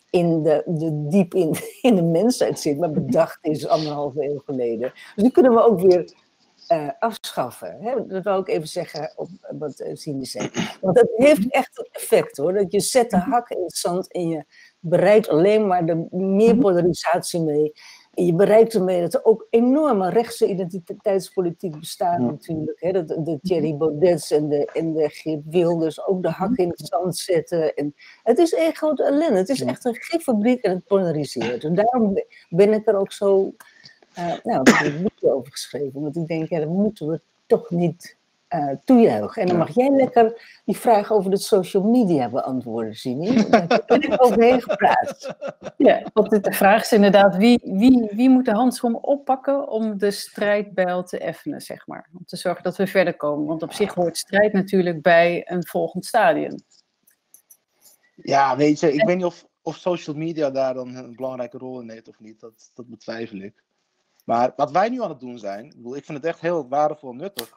diep in de mensheid zit, maar bedacht is 1,5 eeuw geleden. Dus die kunnen we ook weer afschaffen. Hè? Dat wil ik even zeggen op wat Sine zei. Want dat heeft echt een effect hoor. Dat je zet de hak in het zand en je bereikt alleen maar meer polarisatie mee. En je bereikt ermee dat er ook enorme rechtse identiteitspolitiek bestaat natuurlijk. Hè? De Thierry Baudets en de Geert Wilders ook de hak in het zand zetten. En het is echt grote ellende. Het is echt een giffabriek en het polariseert. En daarom ben ik er ook zo... ik heb er een boekje over geschreven. Want ik denk, dat moeten we toch niet toejuichen. En dan mag jij lekker die vraag over de social media beantwoorden, Sini. Daar heb ik overheen gepraat. Ja, want de vraag is inderdaad, wie moet de handschoen oppakken om de strijdbijl te effenen, zeg maar. Om te zorgen dat we verder komen. Want op zich hoort strijd natuurlijk bij een volgend stadium. Ja, weet je, ik weet niet of social media daar dan een belangrijke rol in heeft of niet. Dat betwijfel ik. Maar wat wij nu aan het doen zijn, ik vind het echt heel waardevol en nuttig.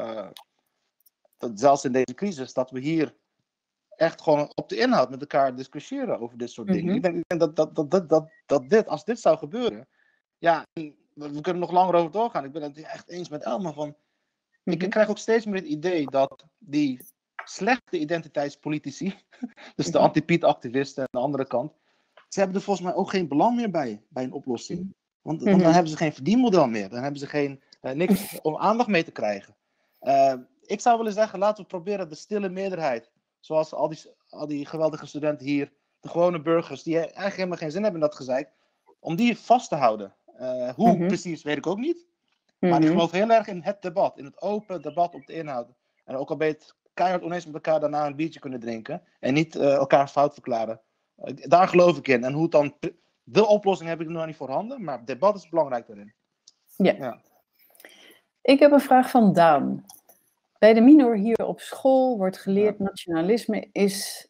Dat zelfs in deze crisis, dat we hier echt gewoon op de inhoud met elkaar discussiëren over dit soort dingen. Ik denk dat dit, als dit zou gebeuren, ja, we kunnen nog langer over doorgaan. Ik ben het echt eens met Elma van. Ik krijg ook steeds meer het idee dat die slechte identiteitspolitici, dus de anti-Piet-activisten aan de andere kant, ze hebben er volgens mij ook geen belang meer bij een oplossing. Want dan hebben ze geen verdienmodel meer. Dan hebben ze niks om aandacht mee te krijgen. Ik zou willen zeggen, laten we proberen de stille meerderheid, zoals al die geweldige studenten hier, de gewone burgers, die eigenlijk helemaal geen zin hebben in dat gezeik, om die vast te houden. Hoe precies, weet ik ook niet. Maar ik geloof heel erg in het debat, in het open debat op de inhoud. En ook al ben je het keihard oneens met elkaar daarna een biertje kunnen drinken en niet elkaar fout verklaren. Daar geloof ik in. En hoe het dan... De oplossing heb ik nog niet voorhanden, maar het debat is belangrijk daarin. Ja. Ik heb een vraag van Daan. Bij de minor hier op school wordt geleerd nationalisme is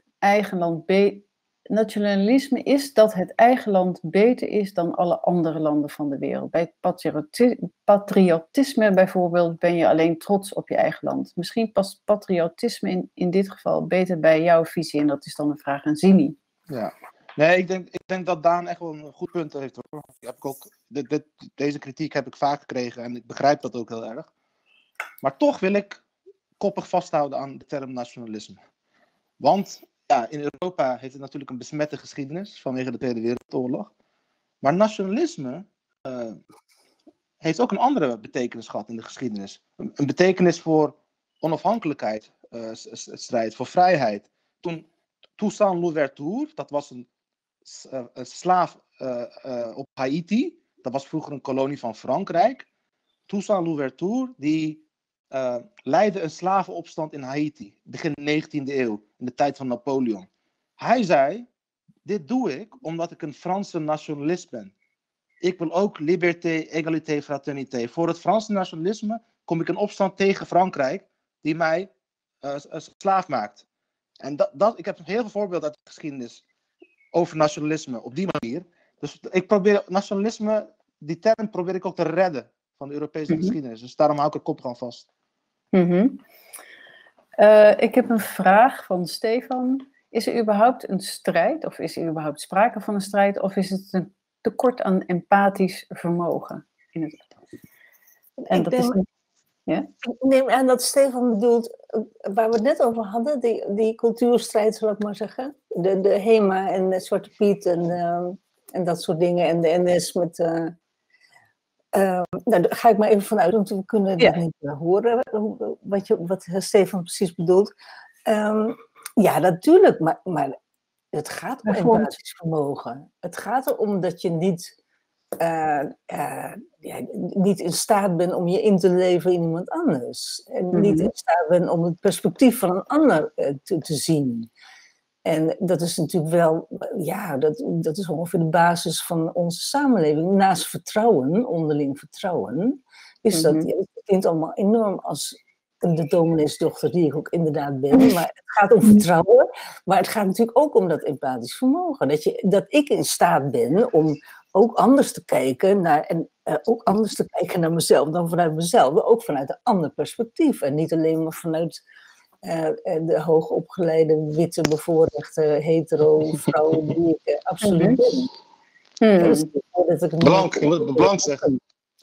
dat het eigen land beter is dan alle andere landen van de wereld. Bij patriotisme bijvoorbeeld ben je alleen trots op je eigen land. Misschien past patriotisme in dit geval beter bij jouw visie en dat is dan een vraag aan Sini. Ja. Nee, ik denk dat Daan echt wel een goed punt heeft. Hoor. Deze kritiek heb ik vaak gekregen en ik begrijp dat ook heel erg. Maar toch wil ik koppig vasthouden aan de term nationalisme. Want in Europa heeft het natuurlijk een besmette geschiedenis vanwege de Tweede Wereldoorlog. Maar nationalisme heeft ook een andere betekenis gehad in de geschiedenis. Een betekenis voor onafhankelijkheid, strijd voor vrijheid. Toen Toussaint Louverture, dat was een slaaf op Haiti. Dat was vroeger een kolonie van Frankrijk. Toussaint Louverture, die leidde een slavenopstand in Haiti. Begin 19e eeuw, in de tijd van Napoleon. Hij zei, dit doe ik omdat ik een Franse nationalist ben. Ik wil ook liberté, égalité, fraternité. Voor het Franse nationalisme kom ik in opstand tegen Frankrijk, die mij slaaf maakt. En ik heb heel veel voorbeelden uit de geschiedenis over nationalisme op die manier. Dus ik probeer nationalisme, die term probeer ik ook te redden van de Europese geschiedenis. Dus daarom hou ik er kop aan vast. Ik heb een vraag van Stefan. Is er überhaupt een strijd? Of is er überhaupt sprake van een strijd? Of is het een tekort aan empathisch vermogen? Ik neem aan dat Stefan bedoelt, waar we het net over hadden, die cultuurstrijd, zal ik maar zeggen. de HEMA en de Zwarte Piet en dat soort dingen. En de NS met... nou, daar ga ik maar even vanuit, want we kunnen dat niet horen, wat Stefan precies bedoelt. Ja, natuurlijk, maar het gaat om empathisch vermogen. Het gaat erom dat je niet in staat bent om je in te leven in iemand anders. En niet in staat bent om het perspectief van een ander te zien. En dat is natuurlijk wel, ja, dat is ongeveer de basis van onze samenleving. Naast vertrouwen, onderling vertrouwen, is dat, het klinkt allemaal enorm als de domineesdochter die ik ook inderdaad ben. Maar het gaat om vertrouwen, maar het gaat natuurlijk ook om dat empathisch vermogen. Dat ik in staat ben om ook anders te kijken ook anders te kijken naar mezelf dan vanuit mezelf, maar ook vanuit een ander perspectief. En niet alleen maar vanuit de hoogopgeleide, witte, bevoorrechte, hetero vrouw die ik absoluut ben. Blank, je moet blank zeggen.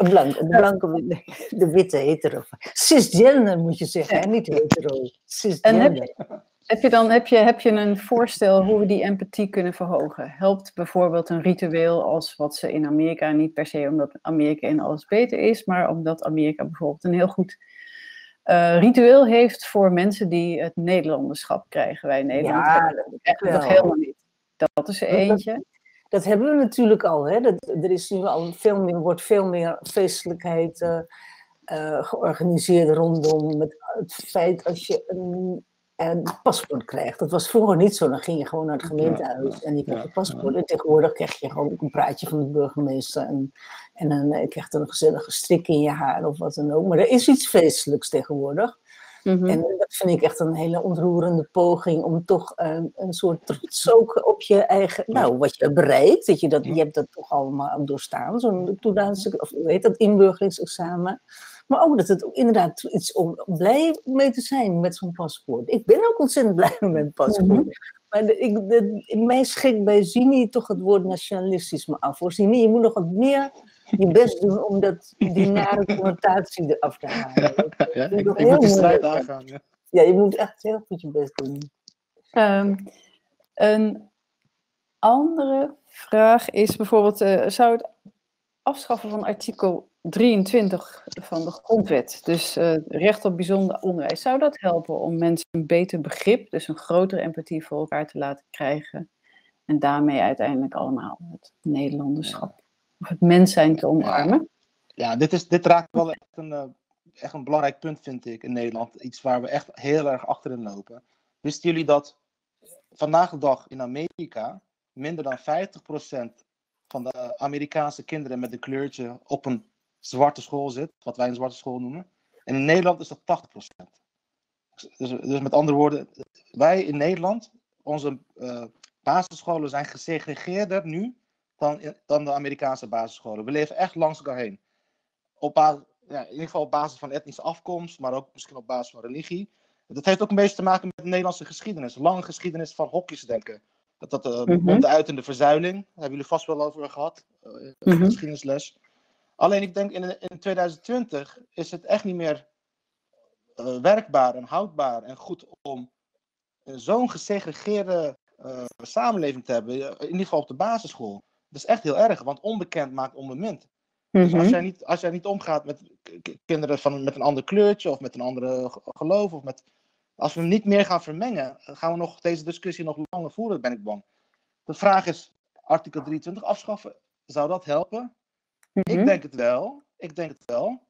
De witte hetero. Cisgender moet je zeggen, en niet hetero. Cisgender. En heb je een voorstel hoe we die empathie kunnen verhogen? Helpt bijvoorbeeld een ritueel als wat ze in Amerika, niet per se omdat Amerika in alles beter is, maar omdat Amerika bijvoorbeeld een heel goed ritueel heeft voor mensen die het Nederlanderschap krijgen. Wij in Nederland hebben dat echt nog helemaal niet. Dat is er eentje. Dat hebben we natuurlijk al. Hè? Er is nu al wordt veel meer feestelijkheid georganiseerd rondom het feit als je een paspoort krijgt. Dat was vroeger niet zo. Dan ging je gewoon naar het gemeentehuis en je kreeg een paspoort. En tegenwoordig krijg je gewoon een praatje van de burgemeester en dan krijg je een gezellige strik in je haar of wat dan ook. Maar er is iets feestelijks tegenwoordig. En dat vind ik echt een hele ontroerende poging om toch een soort trots ook op je eigen, wat je bereikt, je hebt dat toch allemaal doorstaan, zo'n inburgeringsexamen. Maar ook dat het inderdaad iets om blij mee te zijn met zo'n paspoort. Ik ben ook ontzettend blij met mijn paspoort. Maar in mij schrikt bij Zini toch het woord nationalistisch me af. Voor Zini, je moet nog wat meer je best doen om die nare connotatie eraf te halen. Ik moet die strijd aangaan. Ja, je moet echt heel goed je best doen. Een andere vraag is bijvoorbeeld, zou het afschaffen van artikel 23 van de grondwet, dus recht op bijzonder onderwijs, zou dat helpen om mensen een beter begrip, dus een grotere empathie voor elkaar te laten krijgen en daarmee uiteindelijk allemaal het Nederlanderschap of het mens zijn te omarmen? Ja, dit raakt wel echt een belangrijk punt, vind ik, in Nederland. Iets waar we echt heel erg achterin lopen. Wisten jullie dat vandaag de dag in Amerika minder dan 50% van de Amerikaanse kinderen met een kleurtje op een zwarte school zit, wat wij een zwarte school noemen. En in Nederland is dat 80%. Dus met andere woorden, wij in Nederland, onze basisscholen zijn gesegregeerder nu dan de Amerikaanse basisscholen. We leven echt langs elkaar heen. In ieder geval op basis van etnische afkomst, maar ook misschien op basis van religie. Dat heeft ook een beetje te maken met de Nederlandse geschiedenis. Een lange geschiedenis van hokjesdenken. Dat komt uit in de verzuiling. Daar hebben jullie vast wel over gehad. Geschiedenisles. Alleen ik denk in 2020 is het echt niet meer werkbaar en houdbaar en goed om zo'n gesegregeerde samenleving te hebben. In ieder geval op de basisschool. Dat is echt heel erg, want onbekend maakt onbemind. Dus als jij niet omgaat met kinderen met een ander kleurtje of met een andere geloof, als we hem niet meer gaan vermengen, gaan we deze discussie nog langer voeren, ben ik bang. De vraag is, artikel 23 afschaffen, zou dat helpen? Ik denk het wel.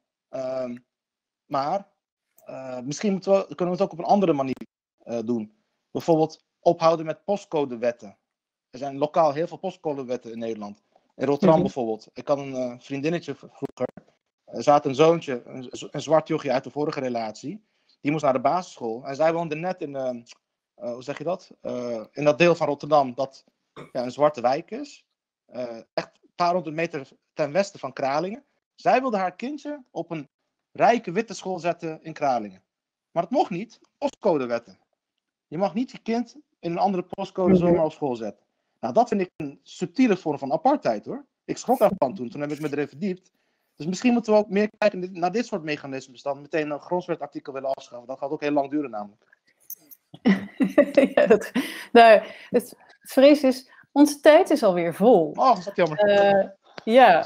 Maar misschien kunnen we het ook op een andere manier doen. Bijvoorbeeld ophouden met postcodewetten. Er zijn lokaal heel veel postcodewetten in Nederland. In Rotterdam bijvoorbeeld. Ik had een vriendinnetje vroeger. Ze had een zoontje, een zwart jochie uit de vorige relatie. Die moest naar de basisschool. En zij woonde net in, hoe zeg je dat? In dat deel van Rotterdam dat een zwarte wijk is. Echt een paar honderd meter ten westen van Kralingen. Zij wilde haar kindje op een rijke witte school zetten in Kralingen. Maar dat mocht niet. Postcodewetten. Je mag niet je kind in een andere postcode zomaar op school zetten. Nou, dat vind ik een subtiele vorm van apartheid, hoor. Ik schrok daarvan toen heb ik me erin verdiept. Dus misschien moeten we ook meer kijken naar dit soort mechanismes dan meteen een grondwetartikel willen afschaffen. Dat gaat ook heel lang duren namelijk. Ja, nou, het vrees is, onze tijd is alweer vol. Oh, dat is jammer. Ja,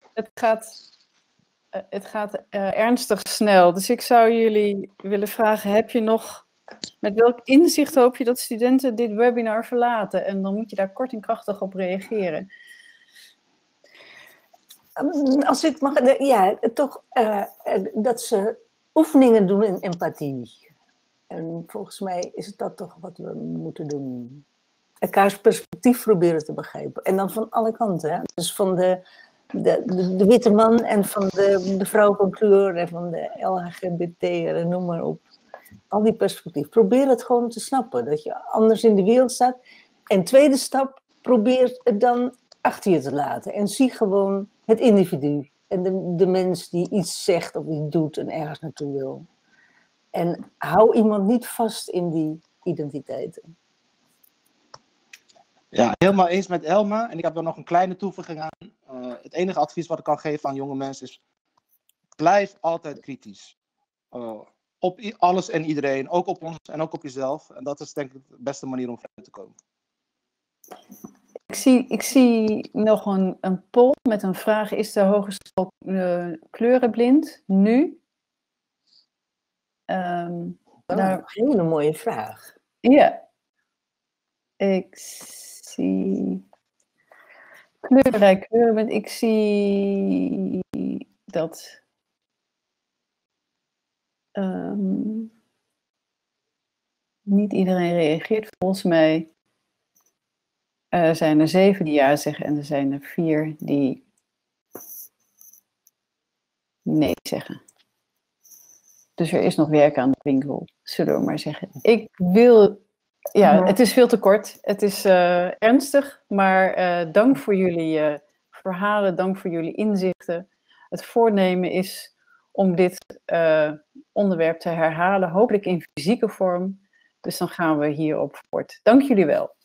het gaat ernstig snel. Dus ik zou jullie willen vragen, met welk inzicht hoop je dat studenten dit webinar verlaten? En dan moet je daar kort en krachtig op reageren. Als ik mag, toch dat ze oefeningen doen in empathie. En volgens mij is dat toch wat we moeten doen. Elkaars perspectief proberen te begrijpen. En dan van alle kanten. Hè? Dus van de witte man en van de vrouw van kleur en van de LHGBT, noem maar op. Al die perspectief. Probeer het gewoon te snappen. Dat je anders in de wereld staat. En tweede stap, probeer het dan achter je te laten. En zie gewoon het individu. En de mens die iets zegt of iets doet en ergens naartoe wil. En hou iemand niet vast in die identiteiten. Ja, helemaal eens met Elma. En ik heb er nog een kleine toevoeging aan. Het enige advies wat ik kan geven aan jonge mensen is: blijf altijd kritisch. Op alles en iedereen, ook op ons en ook op jezelf. En dat is denk ik de beste manier om verder te komen. Ik zie nog een poll met een vraag: is de hogeschool kleurenblind nu? Een hele mooie vraag. Ja. Ik zie kleurrijk kleurenblind. Ik zie dat niet iedereen reageert. Volgens mij zijn er 7 die ja zeggen en er zijn er 4 die nee zeggen. Dus er is nog werk aan de winkel, zullen we maar zeggen. Het is veel te kort. Het is ernstig, maar dank voor jullie verhalen, dank voor jullie inzichten. Het voornemen is om dit onderwerp te herhalen, hopelijk in fysieke vorm. Dus dan gaan we hierop voort. Dank jullie wel.